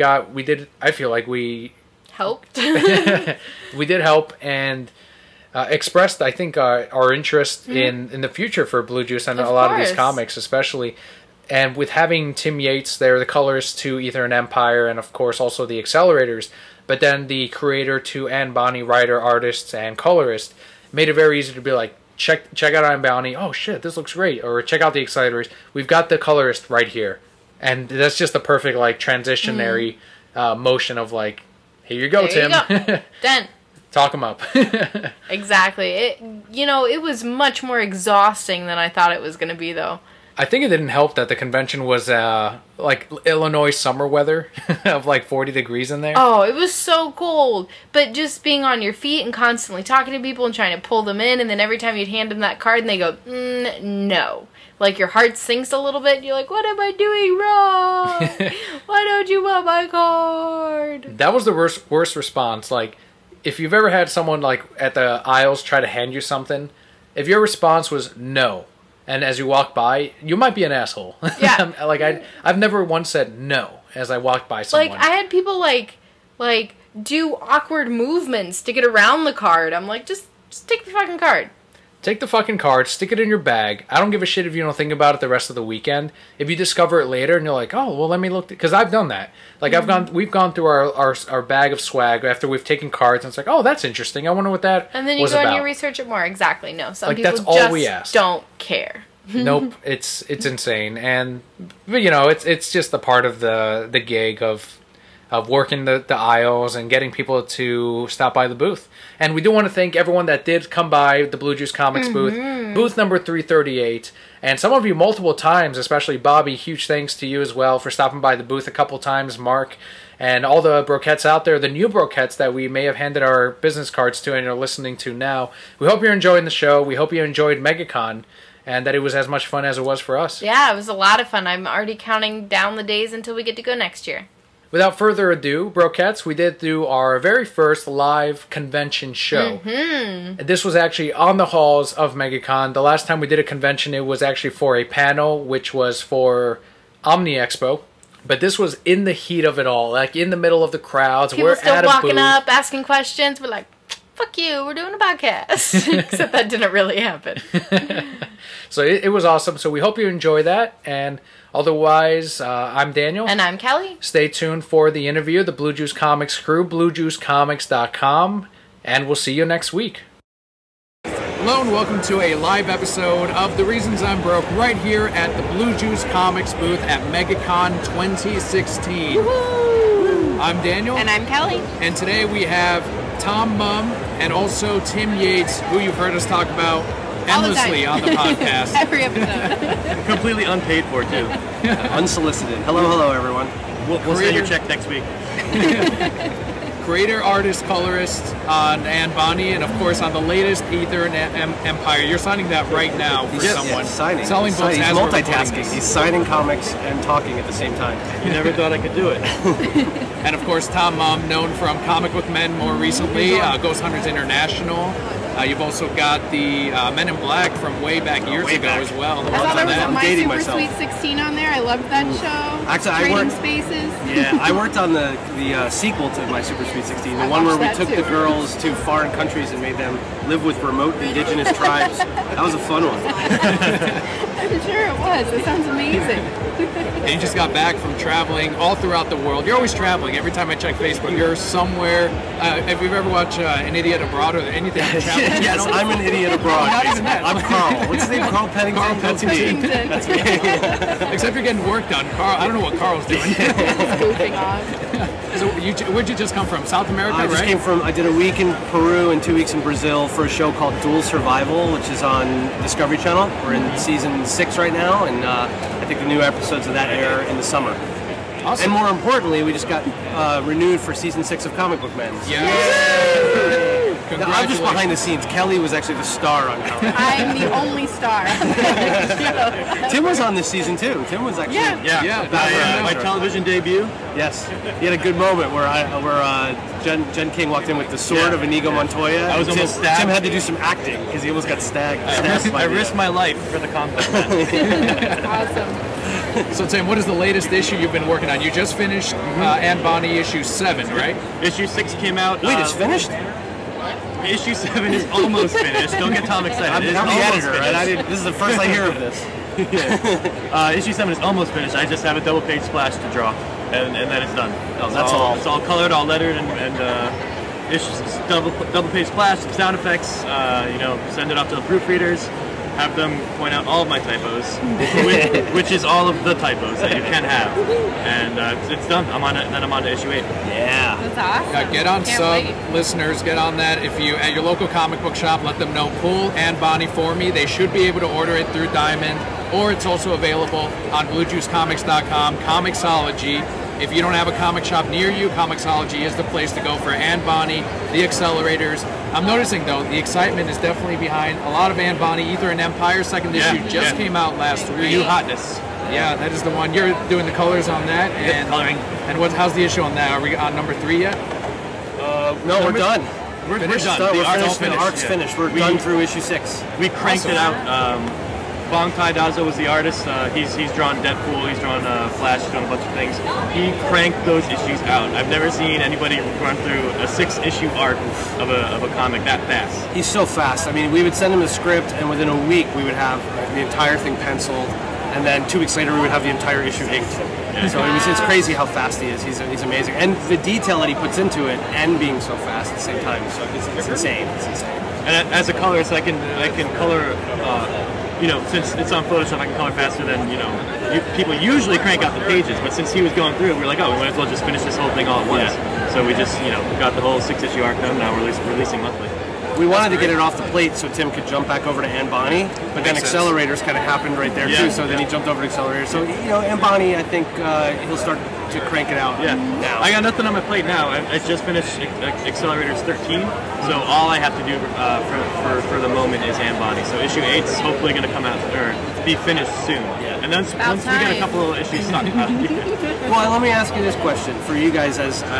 I feel like we... Helped. We did help and expressed, I think, our interest in the future for Blue Juice and a lot of these comics, especially. And with having Tim Yates there, the colorist to Ether and Empire, and of course also the accelerators, but then the creator to Anne Bonny, writer, artist, and colorist, made it very easy to be like, check out Anne Bonny, oh shit, this looks great, or check out the accelerators, we've got the colorist right here. And that's just the perfect, like, transitionary motion of, like, here you go, Tim. You go. Done. Talk him up. Exactly. It was much more exhausting than I thought it was going to be, though. I think it didn't help that the convention was like Illinois summer weather of like 40 degrees in there. Oh, it was so cold. But just being on your feet and constantly talking to people and trying to pull them in, and then every time you'd hand them that card and they go, no. Like your heart sinks a little bit and you're like, what am I doing wrong? Why don't you want my card? That was the worst response. Like, if you've ever had someone like at the aisles try to hand you something, if your response was no, and as you walk by, you might be an asshole. Yeah. Like, I've never once said no as I walked by someone. Like, I had people, like do awkward movements to get around the card. I'm like, just take the fucking card. Take the fucking card, stick it in your bag. I don't give a shit if you don't think about it the rest of the weekend. If you discover it later and you're like, oh, well, let me look. Because I've done that. Like, we've gone through our bag of swag after we've taken cards, and it's like, oh, that's interesting. I wonder what that was about. And then you go and you research it more. Exactly. No, some people that's all we ask. Don't care. Nope. It's insane. And, but, it's just a part of the gig of of working the aisles and getting people to stop by the booth. And we do want to thank everyone that did come by the Blue Juice Comics booth number 338. And some of you multiple times, especially Bobby, huge thanks to you as well for stopping by the booth a couple times, Mark, and all the Broquettes out there, the new Broquettes that we may have handed our business cards to and are listening to now. We hope you're enjoying the show. We hope you enjoyed MegaCon and that it was as much fun as it was for us. Yeah, it was a lot of fun. I'm already counting down the days until we get to go next year. Without further ado, Broquettes, we did do our very first live convention show. And this was actually on the halls of MegaCon. The last time we did a convention, it was actually for a panel, which was for Omni Expo. But this was in the heat of it all, like in the middle of the crowds. People we're still at a walking booth. up, asking questions. We're like, fuck you, we're doing a podcast. Except that didn't really happen. So it was awesome. So we hope you enjoy that. And otherwise, I'm Daniel. And I'm Kelly. Stay tuned for the interview, the Blue Juice Comics crew, bluejuicecomics.com, and we'll see you next week. Hello and welcome to a live episode of The Reasons I'm Broke right here at the Blue Juice Comics booth at MegaCon 2016. Woohoo! I'm Daniel. And I'm Kelly. And today we have Tom Mum and also Tim Yates, who you've heard us talk about endlessly on the podcast. Every episode. Completely unpaid for, too. Unsolicited. Hello, everyone. We'll send your check next week. Creator, artist, colorist on Anne Bonny, and of course on the latest Ether and Empire. You're signing that right now for someone. Signing. Selling books He's as we're recording multitasking. this. He's signing comics and talking at the same time. You never thought I could do it. And of course, Tom Mum, known from Comic Book Men more recently, Ghost Hunters International. You've also got the Men in Black from way back years ago as well. I thought there was a I'm My dating Super myself. Sweet 16 on there. I loved that show. Actually, I Trading worked- Spaces. Yeah, I worked on the sequel to My Super Sweet 16, the I one where we watched that took the too. girls to foreign countries and made them live with remote indigenous tribes. That was a fun one. I'm sure it was. It sounds amazing. And you just got back from traveling all throughout the world. You're always traveling. Every time I check Facebook, you're somewhere. If you've ever watched An Idiot Abroad or anything, travel Yes, I'm an idiot abroad. Not even that. I'm Carl. What's his name? Carl Pennington? Carl That's me. Pennington. That's me. Except you're getting work done. Carl, I don't know what Carl's doing. Goofing off. So where'd you just come from? South America, I just right? came from, I did a week in Peru and 2 weeks in Brazil for a show called Dual Survival, which is on Discovery Channel. We're in season 6 right now, and I think the new episodes of that air in the summer. Awesome. And more importantly, we just got renewed for season 6 of Comic Book Men. Yeah. Now, I'm just behind the scenes. Kelly was actually the star on Comic Book. I'm the only star. Tim was on this season too. Tim was actually Yeah. My television debut. Yes, he had a good moment where Jen King walked in with the sword of Inigo Montoya. I was and almost stabbed. Tim had to do some acting because he almost got stabbed. I risked my life for the comic book man. Awesome. So Tim, what is the latest issue you've been working on? You just finished Anne Bonny issue 7, right? Issue 6 came out. Wait, it's finished? Issue 7 is almost finished. Don't get Tom excited. I'm It is the almost editor, and this is the first I hear of this. Issue 7 is almost finished. I just have a double page splash to draw, and then it's done. That's all. It's all colored, all lettered, and issues double page splash, some sound effects. Send it off to the proofreaders. Have them point out all of my typos, which is all of the typos that you can have, and it's done. I'm on to issue 8. Yeah. That's awesome. Yeah, get on Can't sub, wait. listeners, get on that. If you at your local comic book shop, let them know, pull Anne Bonny for me. They should be able to order it through Diamond, or it's also available on bluejuicecomics.com, Comixology. If you don't have a comic shop near you, Comixology is the place to go for Anne Bonny, the accelerators. I'm noticing, though, the excitement is definitely behind a lot of Anne Bonny. Ether and Empire, second issue just came out last week. New hotness. Yeah, that is the one. You're doing the colors on that. And coloring. And how's the issue on that? Are we on number 3 yet? No, we're done. We're Finished? done. We're The finished. art's all The finished. arc's Yeah. finished. We're done through issue 6. We cranked it out. Bong Tai Dazo was the artist. He's drawn Deadpool. He's drawn Flash. He's drawn a bunch of things. He cranked those issues out. I've never seen anybody run through a 6-issue arc of a comic that fast. He's so fast. I mean, we would send him a script, and within a week we would have the entire thing penciled, and then 2 weeks later we would have the entire issue inked. So it's crazy how fast he is. He's amazing, and the detail that he puts into it, and being so fast at the same time. So it's insane. It's insane. And as a colorist, I can color you know, since it's on Photoshop, I can color faster than, you know, people usually crank out the pages. But since he was going through it, we were like, oh, we might as well just finish this whole thing all at once. Yeah. So we just, you know, got the whole 6-issue arc done. Now we're releasing monthly. We wanted to get it off the plate so Tim could jump back over to Anne Bonny, but then Accelerators kind of happened right there too. So then he jumped over to Accelerators. So you know, Anne Bonny, I think he'll start to crank it out. Yeah. Now I got nothing on my plate now. I just finished Accelerators 13, so all I have to do for the moment is Anne Bonny. So issue 8 is hopefully going to come out or be finished soon. Yeah. And then once we get a couple of issues stuck. Well, let me ask you this question for you guys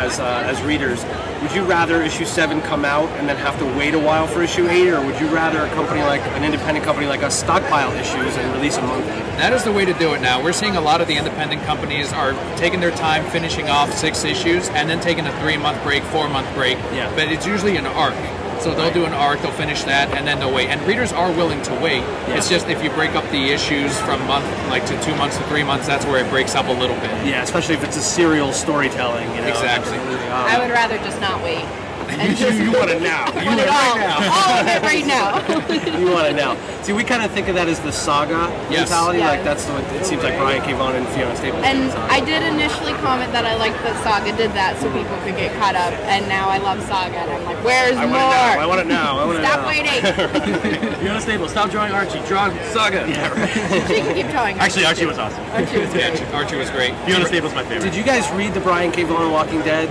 as readers. Would you rather issue 7 come out and then have to wait a while for issue 8, or would you rather a company like an independent company like us stockpile issues and release them monthly? That is the way to do it now. We're seeing a lot of the independent companies are taking their time finishing off 6 issues and then taking a 3-month break, 4-month break. Yeah. But it's usually an arc. So they'll do an arc, they'll finish that, and then they'll wait. And readers are willing to wait. Yeah. It's just if you break up the issues from month, like to 2 months to 3 months, that's where it breaks up a little bit. Yeah, especially if it's a serial storytelling. You know, exactly. I would rather just not wait. And you want it now. You want it all, right now. all of it right now. You want it now. See, we kind of think of that as the saga mentality. Yeah. Like that's the way it seems like Brian K. Vaughan and Fiona Staples. And I did initially comment that I liked that Saga did that so people could get caught up. And now I love Saga. And I'm like, where's more? I want it now. I want it Stop now. waiting. Fiona Staples, stop drawing Archie. Draw Saga. Yeah, right. She can keep drawing. Actually, Archie was awesome. Archie was great. Archie was great. Fiona Staples my favorite. Did you guys read the Brian K. Vaughan Walking Dead?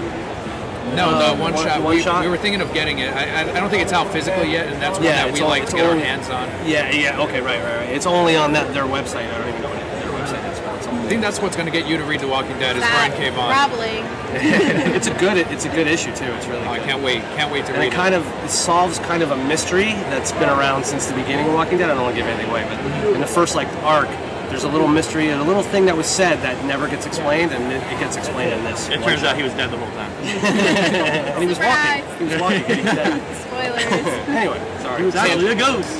No, the one shot. One shot? We were thinking of getting it. I don't think it's out physically yet, and that's one that we like to get our hands on. Yeah. Okay, right. It's only on their website. I don't even know what their website is. I think that's what's going to get you to read The Walking Dead is Brian K. Vaughan. Probably. It's a good issue too. It's really good. I can't wait to and read it. It solves kind of a mystery that's been around since the beginning of Walking Dead. I don't want to give anything away, but in the first arc, there's a little mystery and a little thing that was said that never gets explained, and it gets explained in this. It turns out he was dead the whole time. And he was walking. He was walking. And he's dead. Spoilers. Anyway, sorry. He was actually a ghost.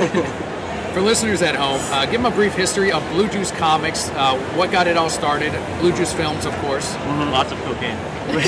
For listeners at home, give them a brief history of Blue Juice Comics, what got it all started, Blue Juice Films, of course. Mm-hmm. Lots of cocaine.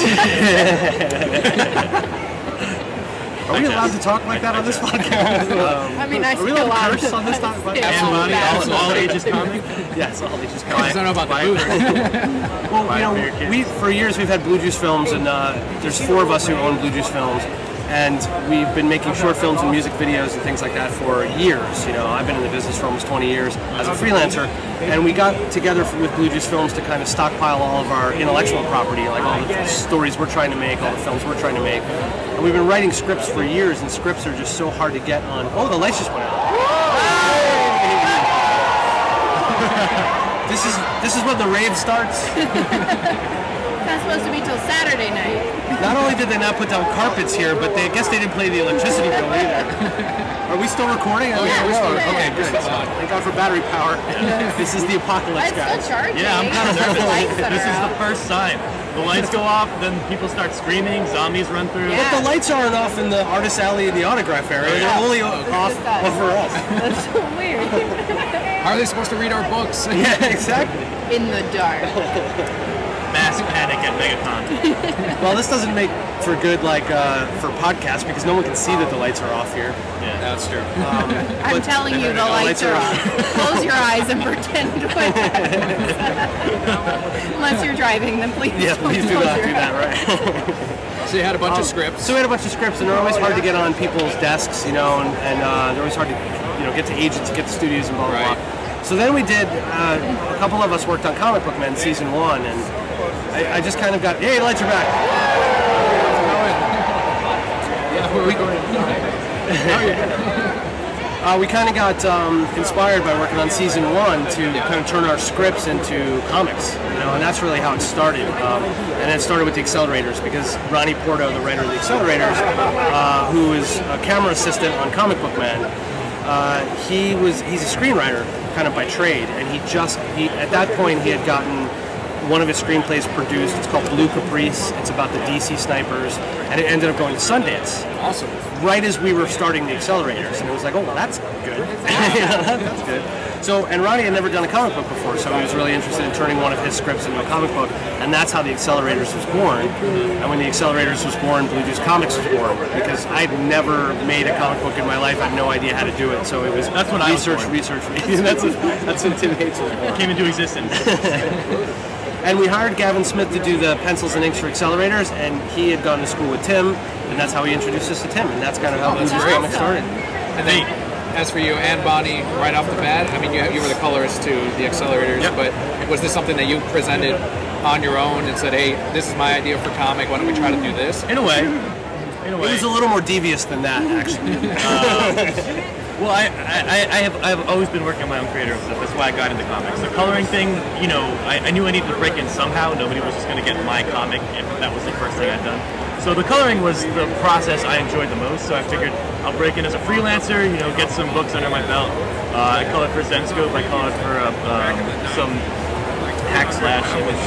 Are we allowed to talk like that on this podcast? I mean, I are we see a allowed lot to curse on this podcast? And all ages comic? Yes, all ages I comic. don't know about the booth. Well, for years we've had Blue Juice Films, and there's 4 of us who own Blue Juice Films, and we've been making short films and music videos and things like that for years. You know, I've been in the business for almost 20 years as a freelancer, and we got together with Blue Juice Films to kind of stockpile all of our intellectual property, like all the stories we're trying to make, all the films we're trying to make. And we've been writing scripts for years, and scripts are just so hard to get on. Oh, the lights just went out. This is when the rave starts. It's not supposed to be till Saturday night. Not only did they not put down carpets here, but I guess they didn't play the electricity bill either. Are we still recording? Oh, yeah, we're still recording. Okay, good. Thank God for battery power. This is the apocalypse, It's guys. still charging. Yeah, I'm kind of nervous. Lights that This are is the out. first sign. The lights go off, then people start screaming, zombies run through. Yeah. But the lights aren't off in the artist alley and the autograph area. They're only off for us. That's so weird. How are they supposed to read our books? Yeah, exactly. In the dark. Mass panic at MegaCon. Well, this doesn't make for good for podcasts because no one can see that the lights are off here. Yeah, That's true. I'm telling you, the lights are off. Close your eyes and pretend. Unless you're driving, then please. Yeah, please do close not your do that, eyes. right? So you had a bunch of scripts. So we had a bunch of scripts, and they're always hard to get on people's desks, you know, and they're always hard to, get to agents, get to studios, and blah, blah, blah. So then we did, a couple of us worked on Comic Book Men season 1, and I just kind of got, hey, the lights are back. We kind of got inspired by working on season 1 to kind of turn our scripts into comics, and that's really how it started. And it started with the Accelerators because Ronnie Porto, the writer of the Accelerators, who is a camera assistant on Comic Book Man, he's a screenwriter kind of by trade, and he at that point he had gotten one of his screenplays produced. It's called Blue Caprice. It's about the DC snipers, and it ended up going to Sundance. Awesome. Right as we were starting the accelerators, and it was like, oh, well, that's good. That's good. So, and Ronnie had never done a comic book before, so he was really interested in turning one of his scripts into a comic book, and that's how the Accelerators was born. And when the Accelerators was born, Blue Juice Comics was born, because I'd never made a comic book in my life. I had no idea how to do it, so it was that's when research. That's when Tim hates it. It came into existence. And we hired Gavin Smith to do the pencils and inks for Accelerators, and he had gone to school with Tim, and that's how he introduced us to Tim, and that's kind of how Blue Juice Comics started. And then, as for you and Bonnie, right off the bat, I mean, you were the colorist to the Accelerators, but was this something that you presented on your own and said, hey, this is my idea for comic, why don't we try to do this? In a way. It was a little more devious than that, actually. Well, I've always been working on my own creative stuff. That's why I got into comics. The coloring thing, I knew I needed to break in somehow. Nobody was just going to get my comic if that was the first thing I'd done. So the coloring was the process I enjoyed the most. So I figured I'll break in as a freelancer, get some books under my belt. I colored for Zenscope. I colored for some hack slash image.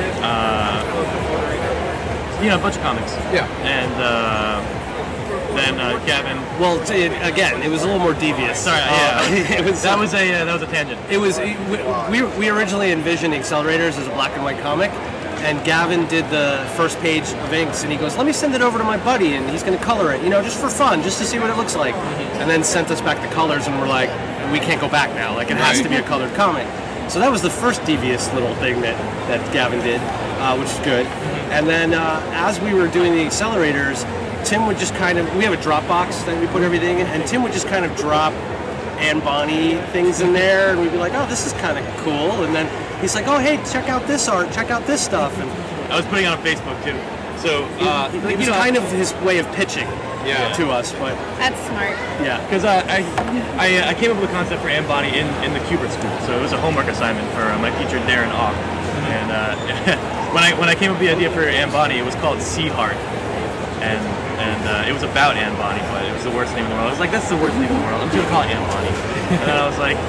A bunch of comics. Yeah. And then Gavin. Well, again, it was a little more devious. Sorry, it was that was a tangent. It was we originally envisioned the Accelerators as a black and white comic, and Gavin did the first page of inks, and he goes, "Let me send it over to my buddy, and he's going to color it, just for fun, just to see what it looks like." And then sent us back the colors, and we're like, "We can't go back now. Like, it has to be a colored comic." So that was the first devious little thing that Gavin did, which is good. And then as we were doing the Accelerators, Tim would just we have a Dropbox that we put everything in, and Tim would just kind of drop Anne Bonny things in there, and we'd be like, oh, this is kind of cool. And then he's like, oh, hey, check out this art, check out this stuff. And I was putting it on Facebook too. So it was kind of his way of pitching to us, but that's smart. Yeah, because I came up with a concept for Anne Bonny in the Kubert School, so it was a homework assignment for my teacher Darren Auk. And when I came up with the idea for Anne Bonny, it was called Sea Heart, and it was about Anne Bonny, but it was the worst name in the world. I was like, that's the worst name in the world. I'm just gonna call it Anne Bonny. And then I was like,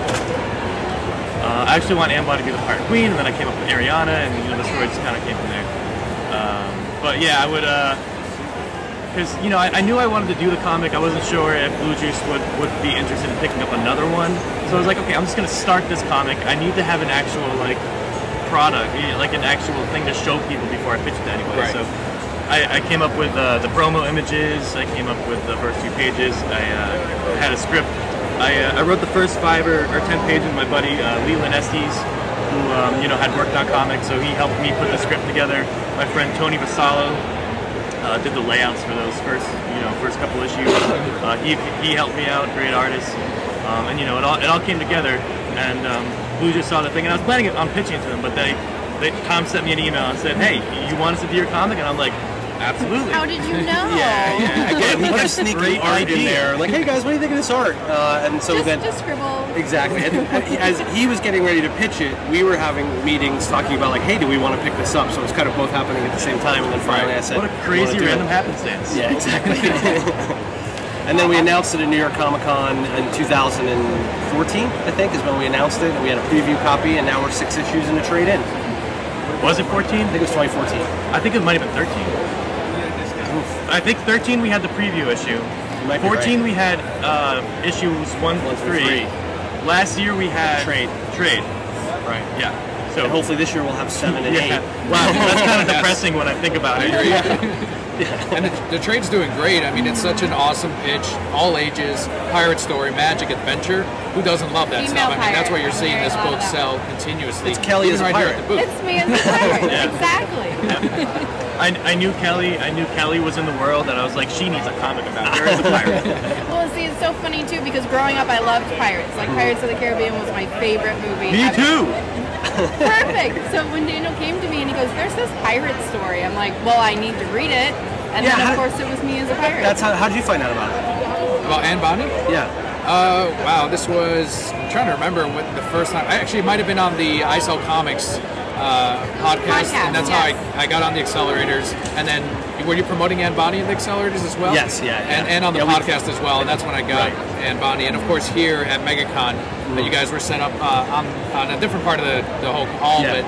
I actually want Anne Bonny to be the Pirate Queen, and then I came up with Ariana, and the story just kind of came from there. But yeah, I would, because I knew I wanted to do the comic. I wasn't sure if Blue Juice would be interested in picking up another one. So I was like, okay, I'm just gonna start this comic. I need to have an actual product, like an actual thing to show people before I pitch it to anybody. Right. So I came up with the promo images. I came up with the first few pages. I had a script. I wrote the first 5 or 10 pages with my buddy Leland Estes, who had worked on comics, so he helped me put the script together. My friend Tony Vassallo did the layouts for those first couple issues. He helped me out, great artist, and it all came together. And Blue just saw the thing, and I was planning on pitching it to them, but Tom sent me an email and said, "Hey, you want us to do your comic?" And I'm like, "Absolutely." How did you know? Yeah. Again, he kept sneaking art in there. Like, hey guys, what do you think of this art? And so just scribble. Exactly. And as he was getting ready to pitch it, we were having meetings talking about hey, do we want to pick this up? So it was kind of both happening at the same time. And then finally, I said, "What a crazy random happenstance!" Yeah, exactly. And then we announced it at New York Comic Con in 2014, I think, is when we announced it. And we had a preview copy, and now we're 6 issues in a trade-in. Was it 14? I think it was 2014. I think it might have been 13. I think 13 we had the preview issue. 14 we had issues 1 through 3. Last year we had trade. Right. Yeah. So and hopefully this year we'll have 7 and 8. Wow, that's kind of depressing when I think about it. And the trade's doing great. I mean, it's such an awesome pitch, all ages, pirate story, magic, adventure. Who doesn't love that Female stuff? I mean, that's why you're pirate. seeing Okay, this love book that. sell continuously. It's Kelly as a Even right here pirate. at the booth. It's me as a pirate. Yeah. Exactly. I knew Kelly was in the world, and I was like, she needs a comic about her as a pirate. Well, see, it's so funny too because growing up, I loved pirates. Like Pirates of the Caribbean was my favorite movie. Me too. Perfect. So when Daniel came to me and he goes, "There's this pirate story," I'm like, "Well, I need to read it." And then of course it was me as a pirate. That's how did you find out about it? About Anne Bonny? Yeah. Wow, this was, I'm trying to remember what the first time, actually it might have been on the I Sell Comics podcast, and that's how I got on the Accelerators. And then, were you promoting Anne Bonny in the Accelerators as well? Yes, yeah. And on the podcast as well, and that's when I got Anne Bonny. And of course here at MegaCon, you guys were set up on a different part of the whole hall, but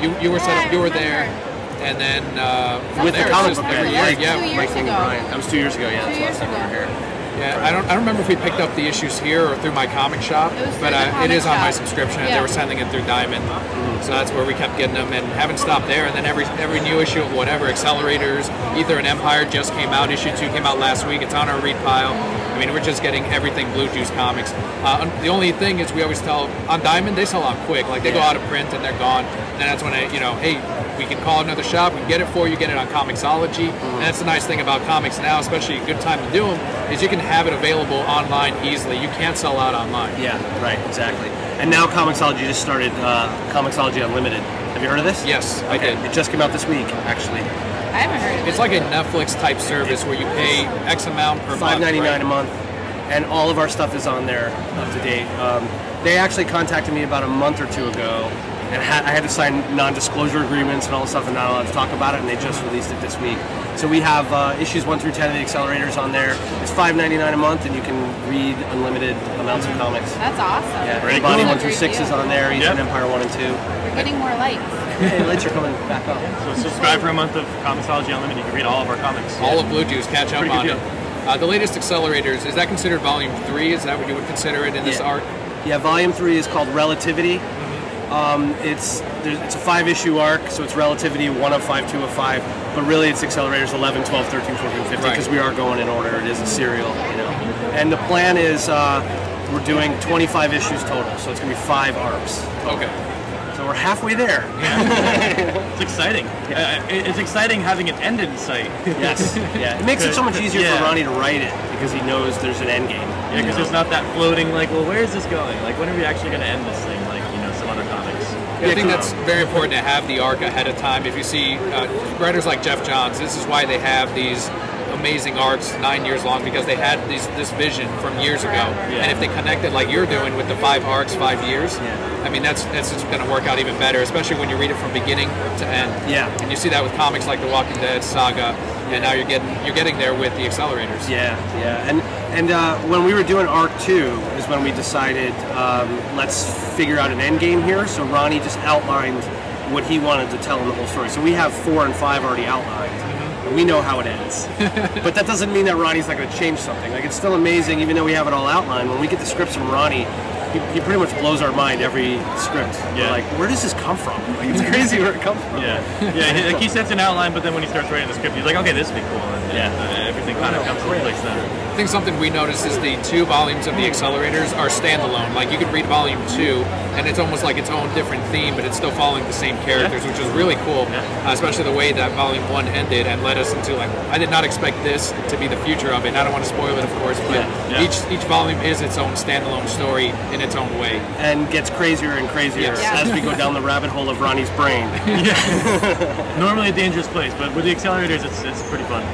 you were set up, you were there, and then with the comic book every band, year, Two years ago. That was 2 years ago. Yeah, 2 years ago. here. Yeah, I don't remember if we picked up the issues here or through my comic shop, but it is on my subscription, and they were sending it through Diamond, so that's where we kept getting them, and haven't stopped there. And then every new issue of whatever, Accelerators, Ether and Empire just came out. Issue 2 came out last week. It's on our read pile. I mean, we're just getting everything Blue Juice Comics. The only thing is, we always tell on Diamond they sell out quick. Like they go out of print and they're gone. And that's when hey, we can call another shop. We can get it for you. Get it on Comixology. And that's the nice thing about comics now, especially a good time to do them, is you can have it available online easily. You can't sell out online. Yeah, right, exactly. And now Comixology just started Comixology Unlimited. Have you heard of this? Yes, I did. It just came out this week, actually. I haven't heard of it. It's like a Netflix type service where you pay X amount per month. $5.99 a month, and all of our stuff is on there up to date. They actually contacted me about a month or two ago, and I had to sign non-disclosure agreements and all this stuff, and not allowed to talk about it. And they just released it this week. So we have issues 1 through 10 of the Accelerators on there. It's $5.99 a month, and you can read unlimited amounts of comics. That's awesome. Yeah, Body 1 through 6 is on there. Ethan Empire 1 and 2. We're getting more lights. Hey, lights are coming back up. So subscribe for a month of Comixology Unlimited. You can read all of our comics. All of Blue Juice, catch up Pretty on good it. The latest Accelerators, is that considered Volume 3? Is that what you would consider it in this arc? Yeah, Volume 3 is called Relativity. It's a 5-issue arc, so it's Relativity 1 of 5, 2 of 5, but really it's Accelerators 11, 12, 13, 14, 15, because we are going in order. It is a serial, And the plan is we're doing 25 issues total, so it's going to be 5 arcs. Okay. So we're halfway there. It's exciting. It's exciting having an end in sight. Yes. Yeah. It makes it so much easier for Ronnie to write it because he knows there's an end game. Yeah, because there's not that floating, like, well, where is this going? Like, when are we actually going to end this thing? Like, some other comics. I think that's very important to have the arc ahead of time. If you see writers like Jeff Johns, this is why they have these amazing arcs 9 years long, because they had this vision from years ago. And if they connect it like you're doing with the 5 arcs, 5 years, I mean, that's just going to work out even better, especially when you read it from beginning to end. Yeah. And you see that with comics like The Walking Dead saga, and now you're getting there with the Accelerators. Yeah. And when we were doing arc 2 is when we decided let's figure out an end game here. So Ronnie just outlined what he wanted to tell in the whole story. So we have 4 and 5 already outlined. And we know how it ends. But that doesn't mean that Ronnie's not going to change something. Like, it's still amazing, even though we have it all outlined. When we get the scripts from Ronnie, he pretty much blows our mind every script. We're like, where does this come from? Like, it's crazy where it comes from. Like, he sets an outline, but then when he starts writing the script, he's like, okay, this would be cool. And everything kind of comes into place then. I think something we noticed is the 2 volumes of the Accelerators are standalone. Like, you could read Volume 2, and it's almost like its own different theme, but it's still following the same characters, which is really cool, especially the way that Volume 1 ended and led us into, like, I did not expect this to be the future of it. And I don't want to spoil it, of course, but each volume is its own standalone story in its own way. And gets crazier and crazier as we go down the rabbit hole of Ronnie's brain. Normally a dangerous place, but with the Accelerators, it's pretty fun.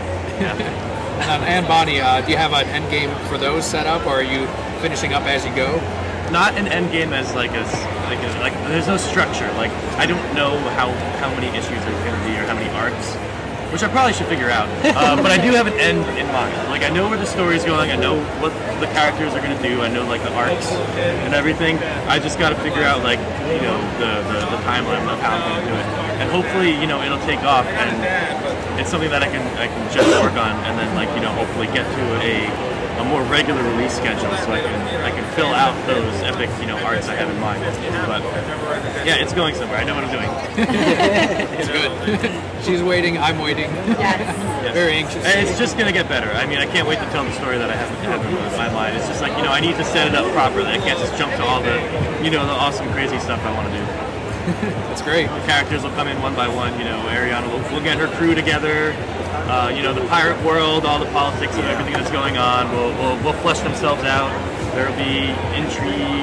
And Bonnie, do you have an end game for those set up, or are you finishing up as you go? Not an end game as like there's no structure. Like, I don't know how many issues there's going to be or how many arcs, which I probably should figure out. But I do have an end in mind. Like, I know where the story's going. I know what the characters are going to do. I know, like, the arcs and everything. I just got to figure out, like, the timeline of how I'm going to do it. And hopefully, it'll take off, and it's something that I can just work on, and then, like, hopefully get to a more regular release schedule, so I can fill out those epic, arcs I have in mind. But yeah, it's going somewhere. I know what I'm doing. It's good. She's waiting. I'm waiting. Yes. Very anxious. And it's just gonna get better. I mean, I can't wait to tell the story that I have in my mind. It's just like, I need to set it up properly. I can't just jump to all the, the awesome, crazy stuff I want to do. That's great. The characters will come in one by one. Ariana will get her crew together. The pirate world, all the politics and everything that's going on will flesh themselves out. There'll be intrigue.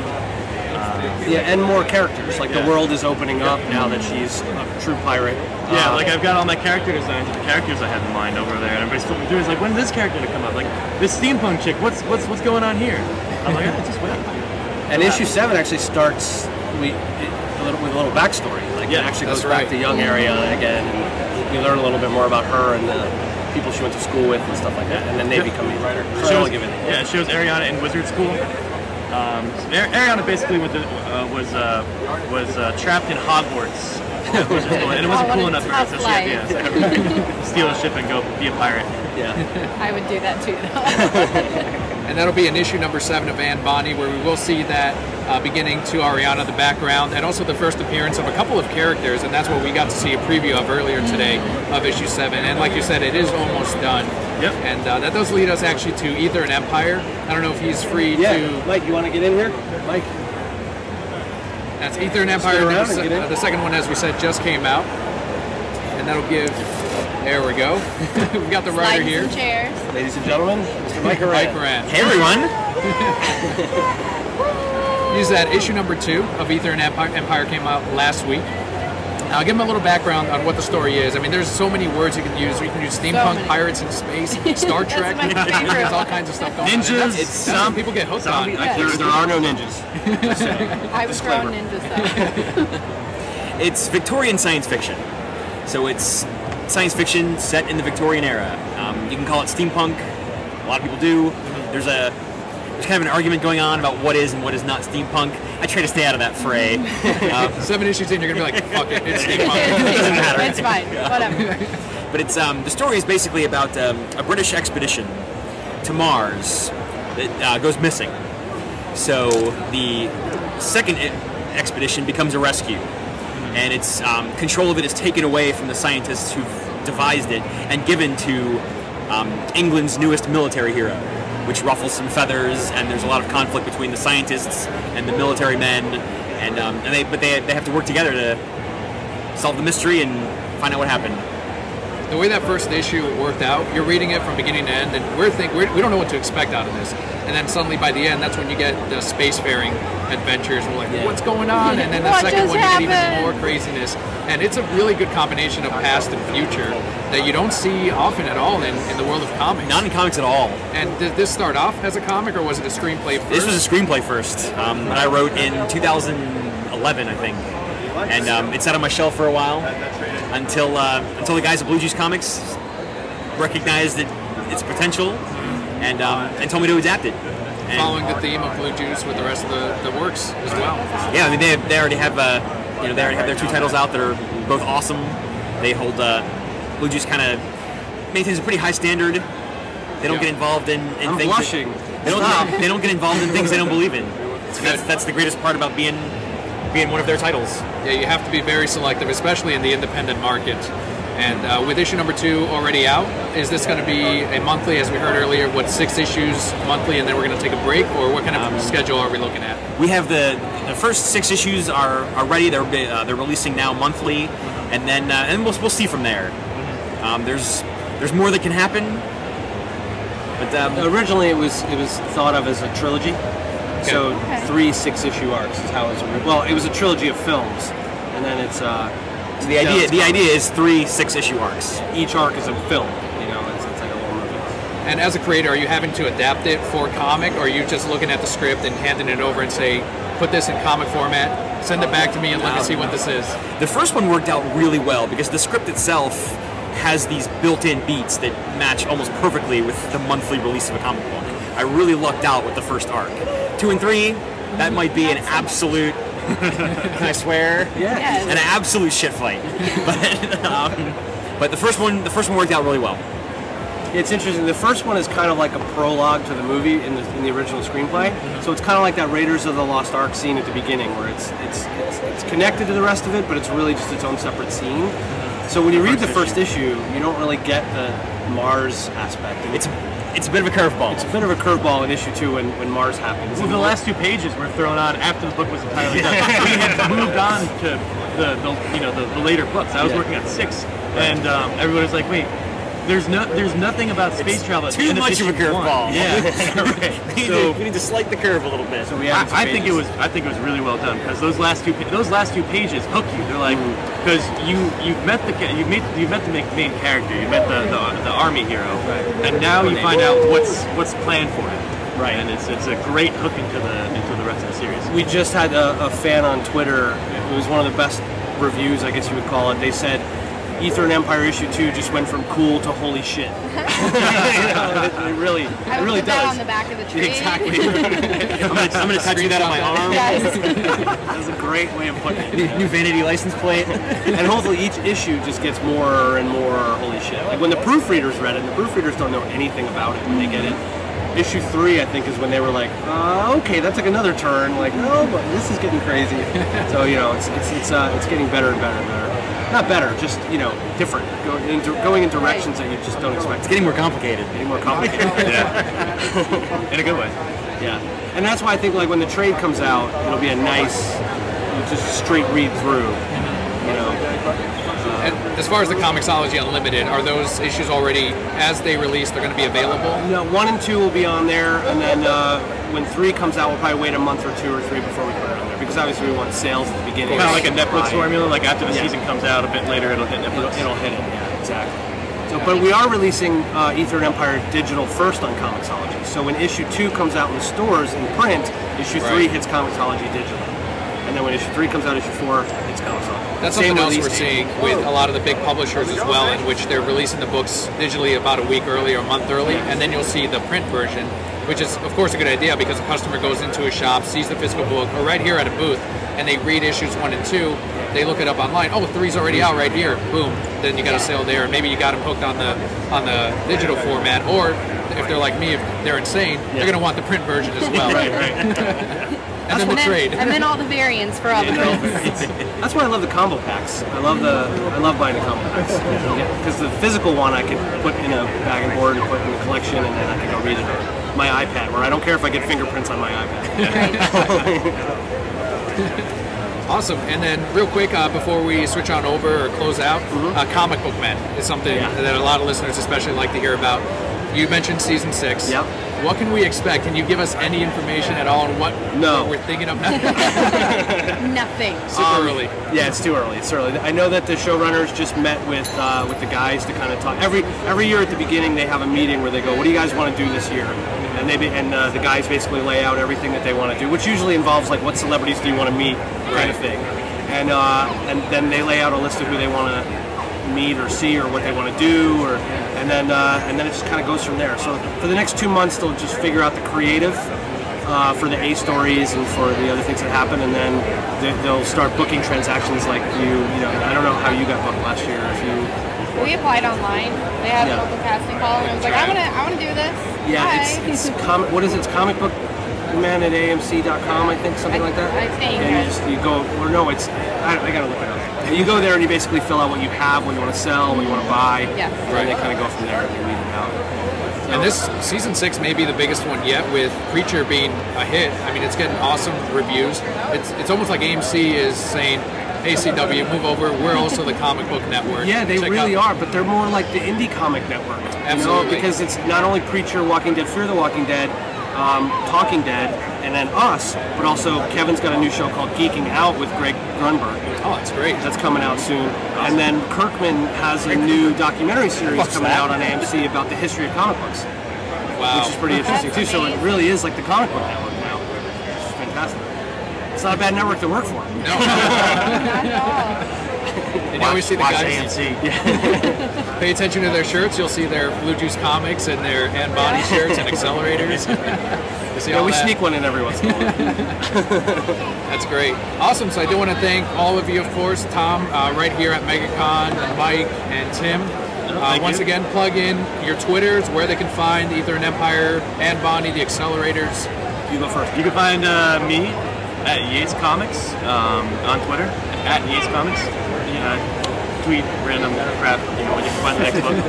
And more characters. Like, the world is opening up now that she's a true pirate. Like, I've got all my character designs of the characters I have in mind over there, and everybody's flipping through. It's like, when is this character to come up? Like, this steampunk chick. What's going on here? I'm like, just wait. And issue 7 actually starts with a little backstory. Like, it actually goes back to young Ariana again, and you learn a little bit more about her and the people she went to school with and stuff like that, and then they become a writer. So I'll give it. Yeah, it shows Ariana in wizard school. Ariana basically was trapped in Hogwarts And it wasn't cool enough for us. That's the idea. So, steal a ship and go be a pirate. Yeah. I would do that too, though. And that'll be in issue number 7 of Anne Bonny, where we will see that beginning to Ariana, the background, and also the first appearance of a couple of characters, and that's what we got to see a preview of earlier today of issue 7. And like you said, it is almost done. Yep. And that does lead us actually to Ether and Empire. I don't know if he's free to... Mike, you want to get in here? Mike? That's Ether and Empire. The second one, as we said, just came out. And that'll give... There we go. We've got the writer here. Some chairs. Ladies and gentlemen, Mr. Mike Moran. Hey everyone. Use that issue number 2 of Ether and Empire came out last week. I'll give them a little background on what the story is. I mean, there's so many words you can use. You can use steampunk, pirates in space, Star Trek. There's all kinds of stuff going on. Ninjas. That's some people get hooked on. There are no ninjas. I was throwing ninjas though. It's Victorian science fiction. So it's science fiction set in the Victorian era. You can call it steampunk. A lot of people do. There's kind of an argument going on about what is and what is not steampunk. I try to stay out of that fray. 7 issues in, you're gonna be like, fuck it, it's steampunk. It doesn't matter. It's fine, whatever. But it's the story is basically about a British expedition to Mars that goes missing. So the second expedition becomes a rescue, and its control of it is taken away from the scientists who've devised it and given to England's newest military hero, which ruffles some feathers, and there's a lot of conflict between the scientists and the military men, and they have to work together to solve the mystery and find out what happened. The way that first issue worked out, you're reading it from beginning to end, and we don't know what to expect out of this. And then suddenly by the end, that's when you get the spacefaring adventures. We're like, what's going on? And then the second one, you get even more craziness. And it's a really good combination of past and future that you don't see often at all in the world of comics. Not in comics at all. And did this start off as a comic, or was it a screenplay first? This was a screenplay first that I wrote in 2011, I think. And it sat on my shelf for a while until the guys at Blue Juice Comics recognized its potential and told me to adapt it. And following the theme of Blue Juice with the rest of the works as well. Yeah, I mean they already have they already have their 2 titles out that are both awesome. They hold Blue Juice kind of maintains a pretty high standard. They don't get involved in I'm things. blushing. They don't get involved in things they don't believe in. That's the greatest part about being one of their titles. Yeah, you have to be very selective, especially in the independent market. And with issue number 2 already out, is this going to be a monthly, as we heard earlier, 6 issues monthly, and then we're going to take a break, or what kind of schedule are we looking at? We have the first 6 issues are ready. They're releasing now monthly, and then we'll see from there. There's more that can happen. But originally it was thought of as a trilogy. Okay. So 3 6-issue arcs is how it was. Well, it was a trilogy of films, and then it's. So the idea is 3 6-issue arcs. Each arc is a film. You know, it's like a little movie. And as a creator, are you having to adapt it for comic, or are you just looking at the script and handing it over and say, put this in comic format, send it back to me, and let me see what this is? The first one worked out really well because the script itself has these built-in beats that match almost perfectly with the monthly release of a comic book. I really lucked out with the first arc. 2 and 3, that might be an absolute. Can I swear? Yeah. An absolute shit fight. But the first one worked out really well. It's interesting. The first one is kind of like a prologue to the movie in the original screenplay. So it's kind of like that Raiders of the Lost Ark scene at the beginning, where it's connected to the rest of it, but it's really just its own separate scene. So when you read the first issue, you don't really get the Mars aspect. It's a bit of a curveball. It's a bit of a curveball in issue 2 when Mars happens. Well, the last 2 pages were thrown on after the book was entirely done. We had moved on to the later books. I was working on 6, and everyone was like, "Wait, there's nothing about space travel." Too much of a curveball. Yeah, right. We need to slight the curve a little bit. So I think it was really well done because those last two pages hook you. They're like because you've met the main character, you met the army hero, and now you find out what's planned for it. Right, and it's a great hook into the rest of the series. We just had a fan on Twitter. It was one of the best reviews, I guess you would call it. They said Ether and Empire issue 2 just went from cool to holy shit. It really put does. that on the back of the trade. Exactly. I'm gonna tattoo that on my arm. That's a great way of putting it. New vanity license plate. And hopefully each issue just gets more and more holy shit. Like when the proofreaders read it, and the proofreaders don't know anything about it when they get it. Issue 3, I think, is when they were like, okay, that took another turn. Like, no, but this is getting crazy. So it's getting better and better and better. Not better, just different. Going in directions that you just don't expect. It's getting more complicated. Yeah. In a good way. Yeah. And that's why I think like when the trade comes out, it'll be a nice, just straight read through. And as far as the Comixology Unlimited, are those issues already, as they release, they're going to be available? No, 1 and 2 will be on there, and then when 3 comes out, we'll probably wait a month or 2 or 3 before we put it on there, because obviously we want sales at the beginning. Kind of like a Netflix formula, like after the season comes out a bit later, it'll hit Netflix. It'll hit it, yeah, exactly. So, but we are releasing Ether and Empire digital first on Comixology. So when issue 2 comes out in the stores in print, issue 3 hits Comixology digital. And then when issue 3 comes out, issue 4 hits Comixology. That's something else we're seeing with a lot of the big publishers as well, in which they're releasing the books digitally about a week early or a month early, and then you'll see the print version, which is, of course, a good idea because the customer goes into a shop, sees the physical book, or right here at a booth, and they read issues 1 and 2, they look it up online, 3's already out right here, boom, then you got a sale there, maybe you got them hooked on the digital format, or if they're like me, if they're insane, they're going to want the print version as well. Right. And then the trade. And then all the variants for all the prints. That's why I love the combo packs. I love buying the combo packs. Because the physical one I can put in a bag and board and put in the collection, and then I can go read it on my iPad, where I don't care if I get fingerprints on my iPad. Awesome. And then real quick, before we switch on over or close out, Comic Book Men is something that a lot of listeners especially like to hear about. You mentioned season 6. Yep. What can we expect? Can you give us any information at all on what we're thinking of? Nothing. Super early. Yeah, it's too early. It's early. I know that the showrunners just met with the guys to kind of talk. Every year at the beginning they have a meeting where they go, "What do you guys want to do this year?" And the guys basically lay out everything that they want to do, which usually involves like what celebrities do you want to meet, kind of thing. And then they lay out a list of who they want to meet or see or what they want to do, and then it just kind of goes from there. So for the next 2 months they'll just figure out the creative for the A stories and for the other things that happen, and then they'll start booking transactions like I don't know how you got booked last year. We applied online. They had an open casting call, and I was like, I want to do this. Yeah, it's what is it? It's Comic Book Man at AMC.com, I think, something like that. I think. And you go, or no, it's I gotta look it up. You go there and you basically fill out what you have, what you want to sell, what you want to buy, and they kind of go from there and you weed it out. So, and this season 6 may be the biggest one yet, with Preacher being a hit. I mean, it's getting awesome reviews. It's almost like AMC is saying, "Hey CW, move over. We're also the comic book network." Yeah, they really are, but they're more like the indie comic network. Absolutely, because it's not only Preacher, Walking Dead, Fear the Walking Dead, Talking Dead, and then us, but also Kevin's got a new show called Geeking Out with Greg Grunberg. Oh, that's great. That's coming out soon. And then Kirkman has a new documentary series coming out on AMC about the history of comic books. Wow. Which is pretty interesting too. So it really is like the comic book network now. It's fantastic. It's not a bad network to work for. No. And you always see the guys. AMC. Pay attention to their shirts. You'll see their Blue Juice Comics and their Anne Bonny shirts and accelerators. We sneak one in every once in a while. That's great. Awesome. So I do want to thank all of you, of course, Tom, right here at MegaCon, and Mike and Tim. Once again, plug in your Twitters, where they can find Ether and Empire, Anne Bonny, the accelerators. You go first. You can find me at Yates Comics on Twitter, at Yates Comics. Tweet random crap, when you can find the next book.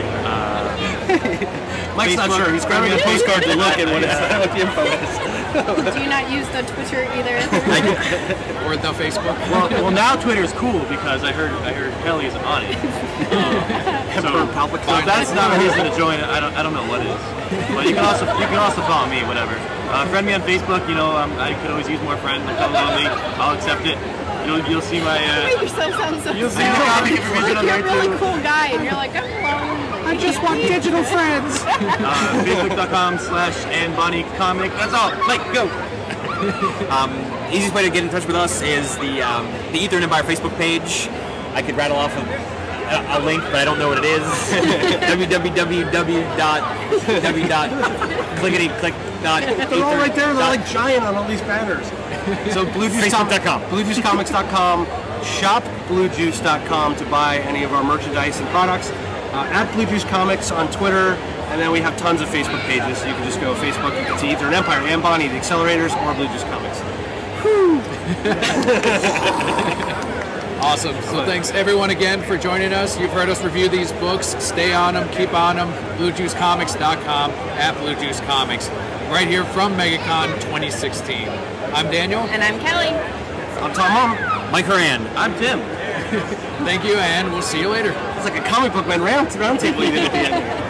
Mike's not sure. He's grabbing a postcard to look at what the info is. Do you not use the Twitter either? Or the Facebook? Well, now Twitter is cool because I heard Kelli is on it. So that's not a reason to join it. I don't know what is. But you can also follow me, whatever. Friend me on Facebook. I could always use more friends. I'm kind of lonely. I'll accept it. You'll see my. Wait, yourself sounds so you'll see my comic information on you're there a really too. cool guy, and you're like, I'm lonely. I just want digital friends. Facebook.com/Anne Bonny Comic. That's all. Like, go. Easiest way to get in touch with us is the Ether and Empire Facebook page. I could rattle off a link, but I don't know what it is. www.clickety-click.8. They're all right there. They're like giant on all these banners. So Facebook.com. BlueJuiceComics.com. Shop BlueJuice.com to buy any of our merchandise and products. At Blue Juice Comics on Twitter. And then we have tons of Facebook pages. So you can just go Facebook. You can see either an Empire and Bonnie, the Accelerators, or Blue Juice Comics. Awesome. So thanks everyone again for joining us. You've heard us review these books. Stay on them, keep on them. BlueJuiceComics.com, at Blue Juice Comics. Right here from MegaCon 2016. I'm Daniel. And I'm Kelly. I'm Tom. Mike Horan. I'm Tim. Thank you, and we'll see you later. It's like a comic book man round table you did at the end.